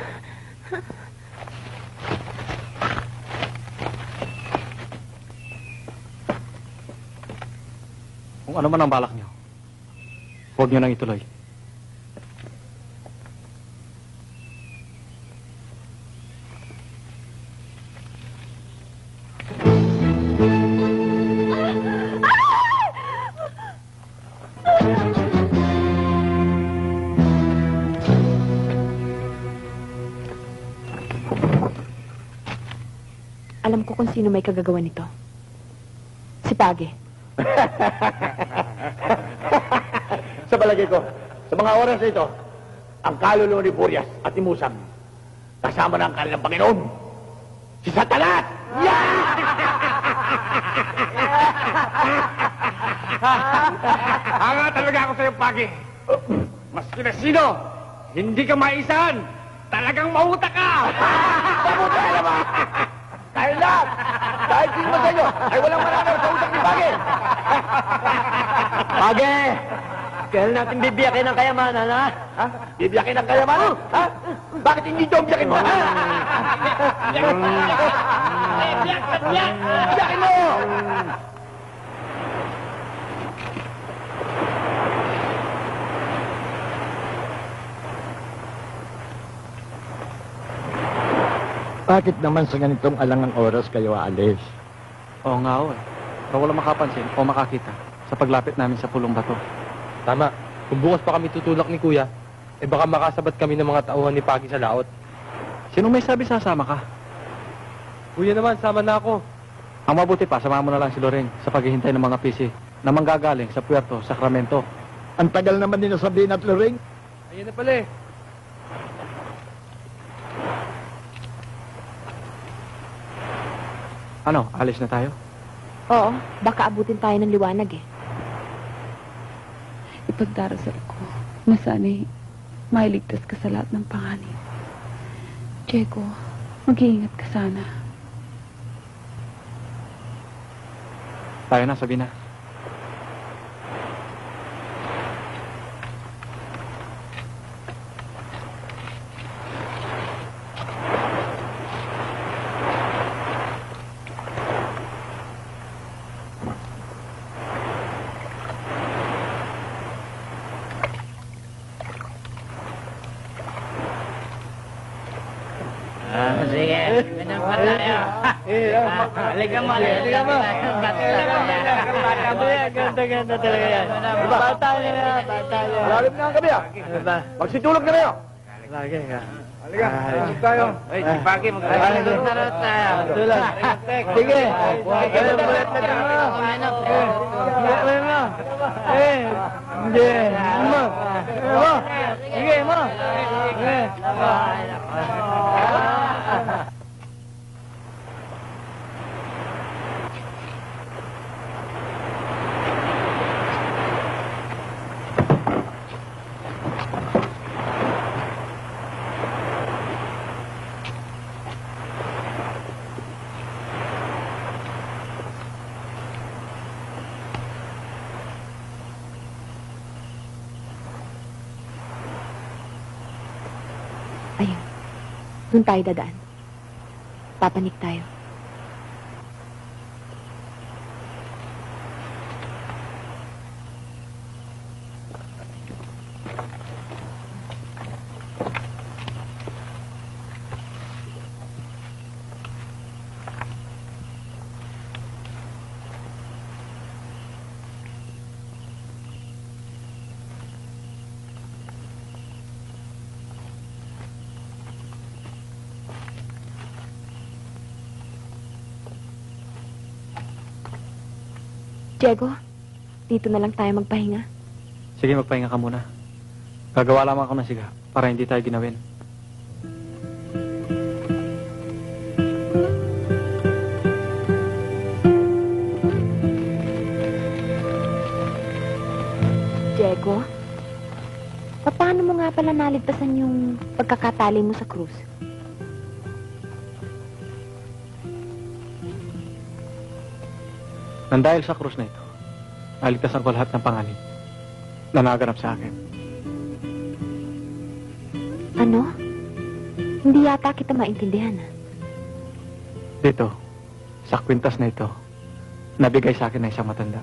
Kung ano man ang balak niyo, huwag niyo nang ituloy. Alam ko kung sino may kagagawa nito. Si Page. Sa palagay ko, Sa mga oras na ito, ang kaluluwa ni Furias at ni Musang kasama ng kanilang Panginoon, si Satanas! Hanga talaga ako sa'yo, Pagi. Maski na sino, hindi ka maisahan. Talagang mauta ka! Mabuti ka naman! Dahil lahat, dahil sino man sa inyo, ay walang mananaw sa utang ni Pagi! Page! Kailan natin bibiyakin ang kayamanan, ha? Ha? Bibiyakin ang kayamanan? Ha? Bakit hindi ito ang biyakin mo? Ha? Biyakin mo! Bakit naman sa ganitong alangang oras kayo aalis? Oo nga, oh, eh. Pero wala makapansin o makakita sa paglapit namin sa pulong bato. Tama. Kung bukas pa kami tutulak ni Kuya, eh baka makasabat kami ng mga tauhan ni Pagi sa laot. Sino may sabi sasama ka? Kuya naman, sama na ako. Ang mabuti pa, samahan mo na lang si Loreng sa paghihintay ng mga P C na manggagaling sa Puerto Sacramento. Ang tagal naman din nasabihin at Loreng. Ayun na pala eh. Ano, alis na tayo? Oo, baka abutin tayo ng liwanag eh. Ipagdarasal ko na sana'y mailigtas ka sa lahat ng panganib. Diego, mag-iingat ka sana. Tayo na, Sabina. Halika mo, halika mo. Ganda-ganda talaga yan. Bata niya na, bata niya. Malalim na ang gabi ah. Magsitulog na kayo. Bagay ka. Halika, tulog tayo. Ay, si Pagi, mag-alala tayo. Tulog. Sige. Sige, bulat na tayo. Sige mo. Eh, hindi. Mo. Mo. Sige mo. Sige. Ayun. Doon tayo dadaan. Papanik tayo. Diego, dito na lang tayo magpahinga. Sige, magpahinga ka muna. Gagawa lamang ako ng siga para hindi tayo ginawin. Diego, paano mo nga pala naligtasan yung pagkakatali mo sa krus? Nang dahil sa krus na ito, naligtasan ko lahat ng panganib na naganap sa akin. Ano? Hindi yata kita maintindihan, ha? Dito, sa kwintas na ito, nabigay sa akin ng isang matanda.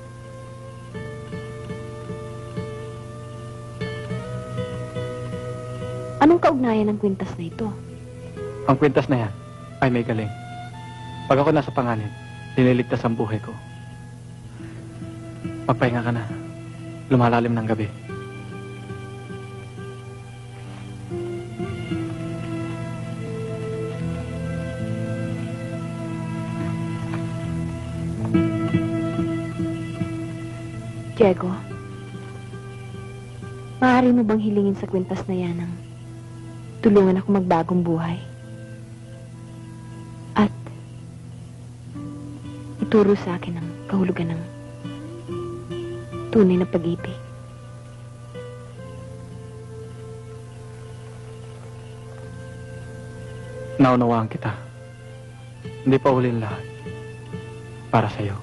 Anong kaugnayan ng kwintas na ito? Ang kwintas na yan ay may galing. Pag ako nasa panganib, nililigtas ang buhay ko. Magpahinga ka na. Lumalalim ng gabi. Diego, maaari Maaari mo bang hilingin sa kwintas na yan ang tulungan ako magbagong buhay? At ituro sa akin ang kahulugan ng tunay na pag-ibig. Naunawaan kita. Hindi pa huli ang lahat. Para sa'yo.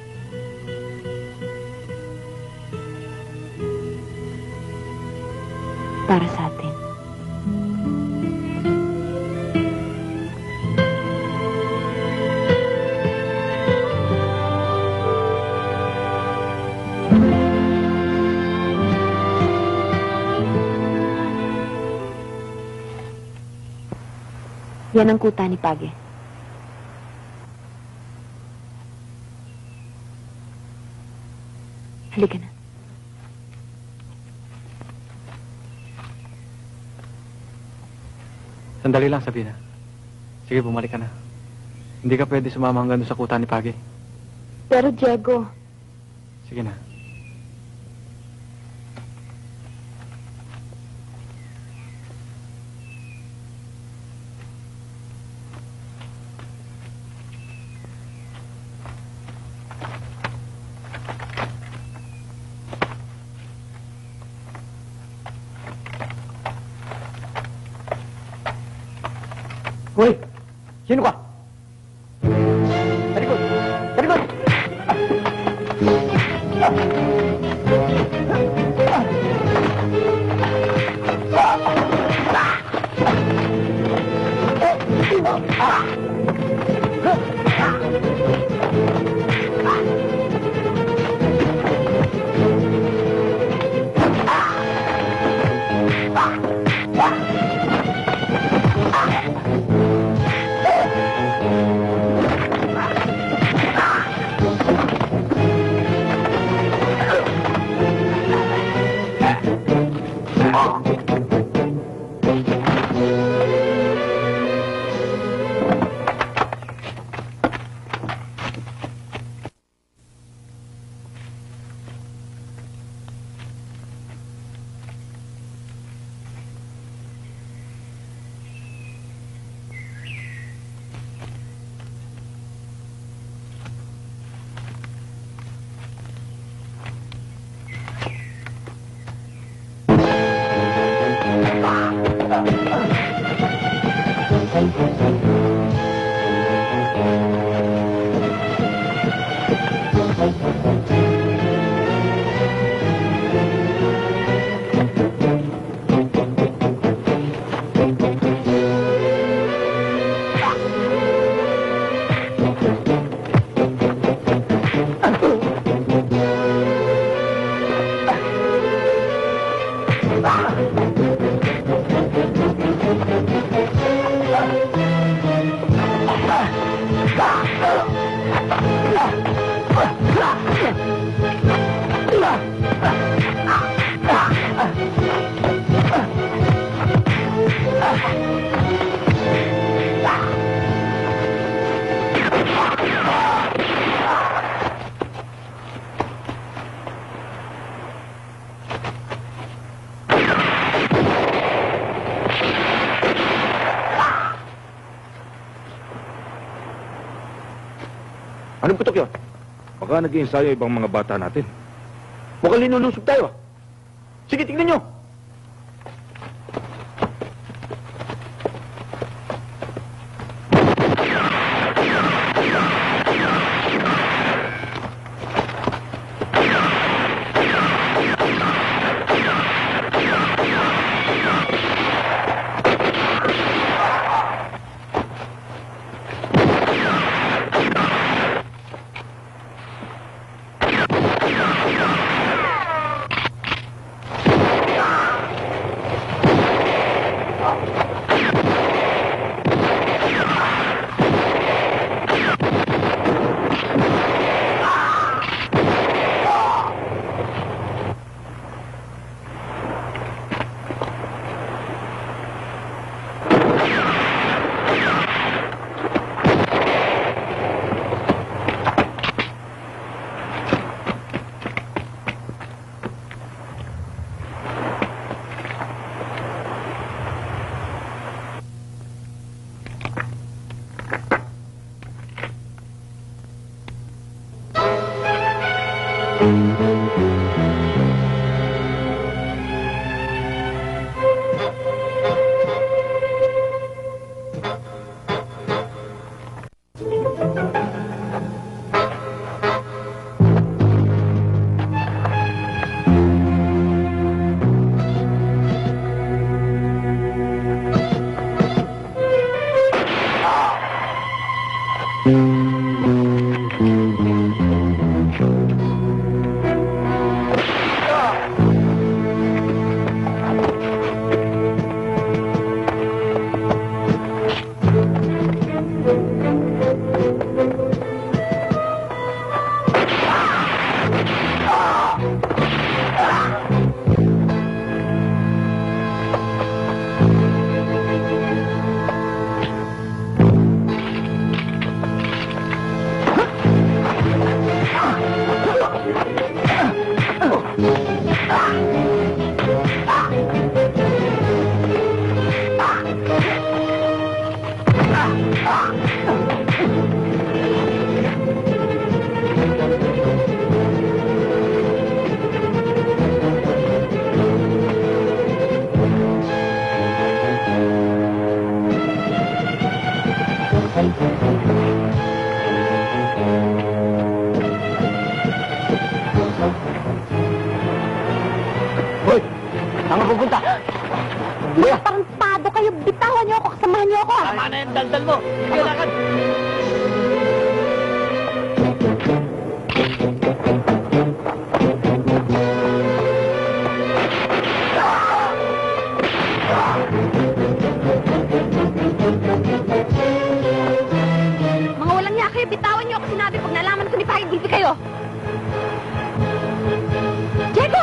Para sa atin. Yan ang kuta ni Page. Halika na. Sandali lang, Sabina. Sige, bumalik ka na. Hindi ka pwede sumama hanggang doon sa kuta ni Page. Pero, Diego, Sige na. Hoy! Sino ka? Talikod! Talikod! Anong putok yun? Baka nag-iensayo ibang mga bata natin. Mukhang linulusob tayo. Sige, tingnan nyo. Mga tarantado kayo, bitawan niyo ako, kasamahan niyo ako. ah. Tama na yung daldal mo. Sige, lakad. Mga walang niya kayo, bitawan niyo ako. Sinabi pag nalaman ko ni Pagi, gulpi kayo. Diego!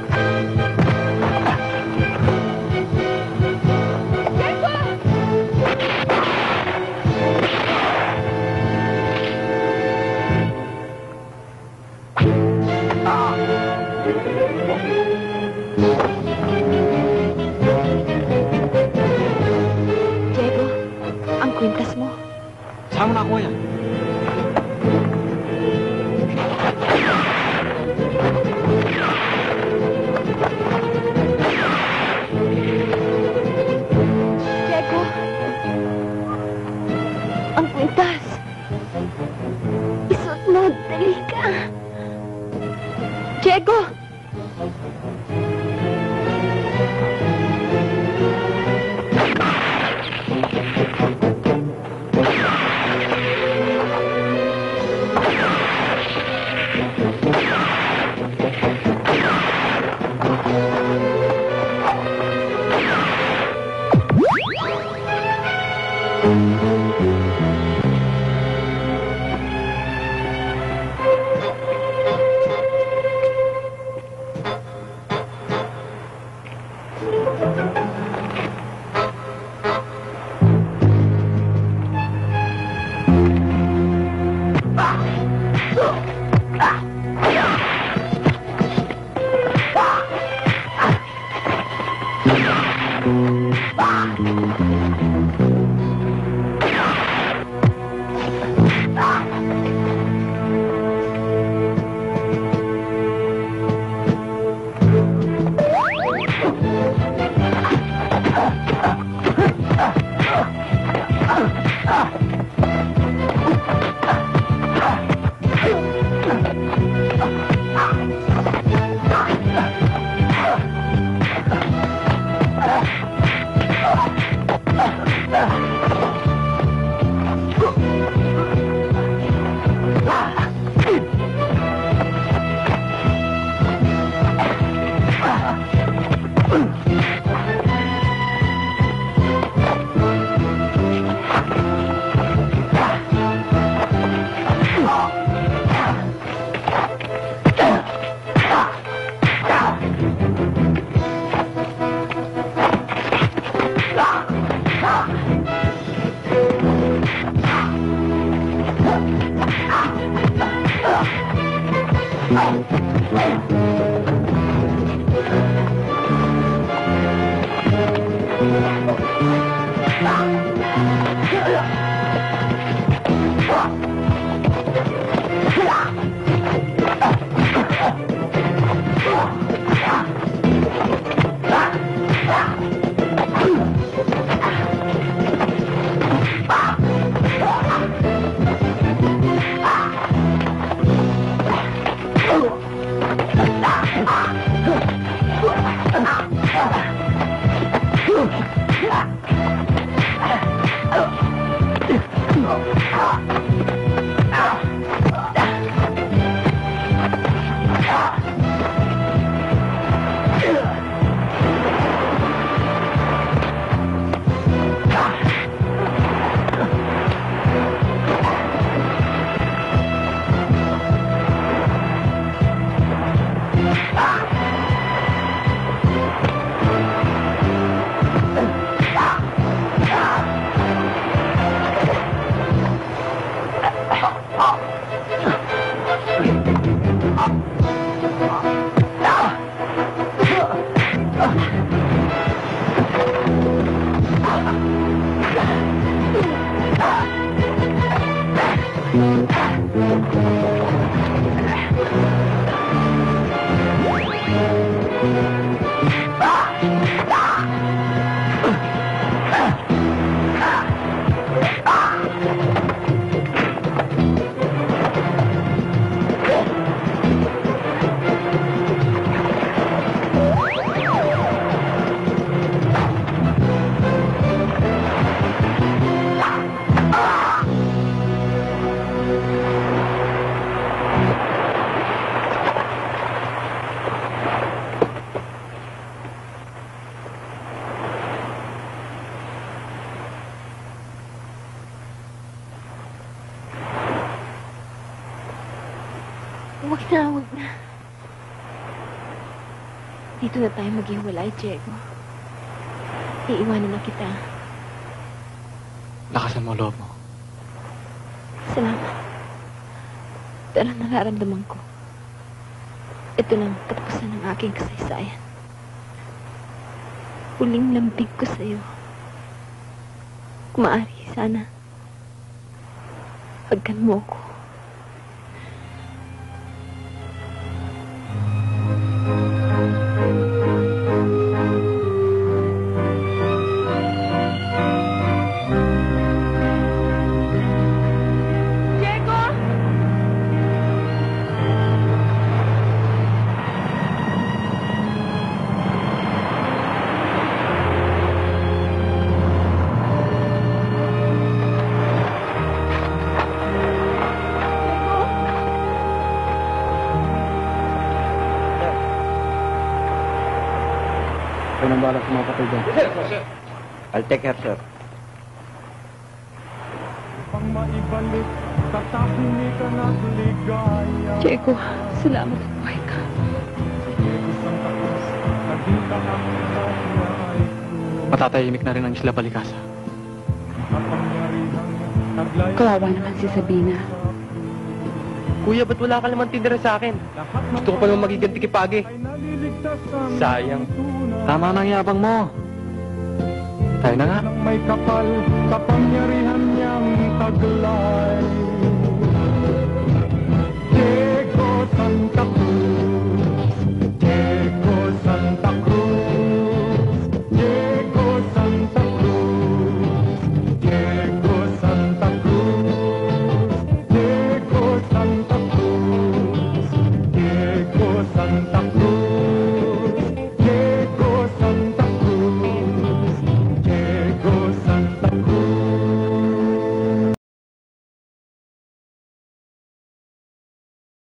Diego! Diego, ang kwintas mo. Saan mo nakuha yan? Diego, ang kwintas. Isuot mo, dali ka. Diego! Huwag na, huwag na. Dito na tayo maghiwalay, Diego. Iiwanan na kita. Lakasan mo loob mo. Salamat. Ito lang nararamdaman ko. Ito lang katapusan ng aking kasaysayan. Huling lambing ko sa'yo. Kung maaari, sana hagkan mo ko. Ikaw nang bahala sa mga patay dyan. I'll take care, sir. Pang maibalik sa tahimikan at ligaya. Diego, salamat sa buhay ka. Isang tapos, naging kahamon niya ay Matatahimik na rin ang Isla Balikasa. kapangyarihan taglay. Kawawa naman si Sabina. Kuya, ba't wala ka naman tindera sa akin? Gusto ko pa naman magiganti kay Pagi. Sayang. Tama na ang yabang mo. Tayo na nga. Nang may kapal, kapangyarihan niyang taglay. Diego Santa Cruz.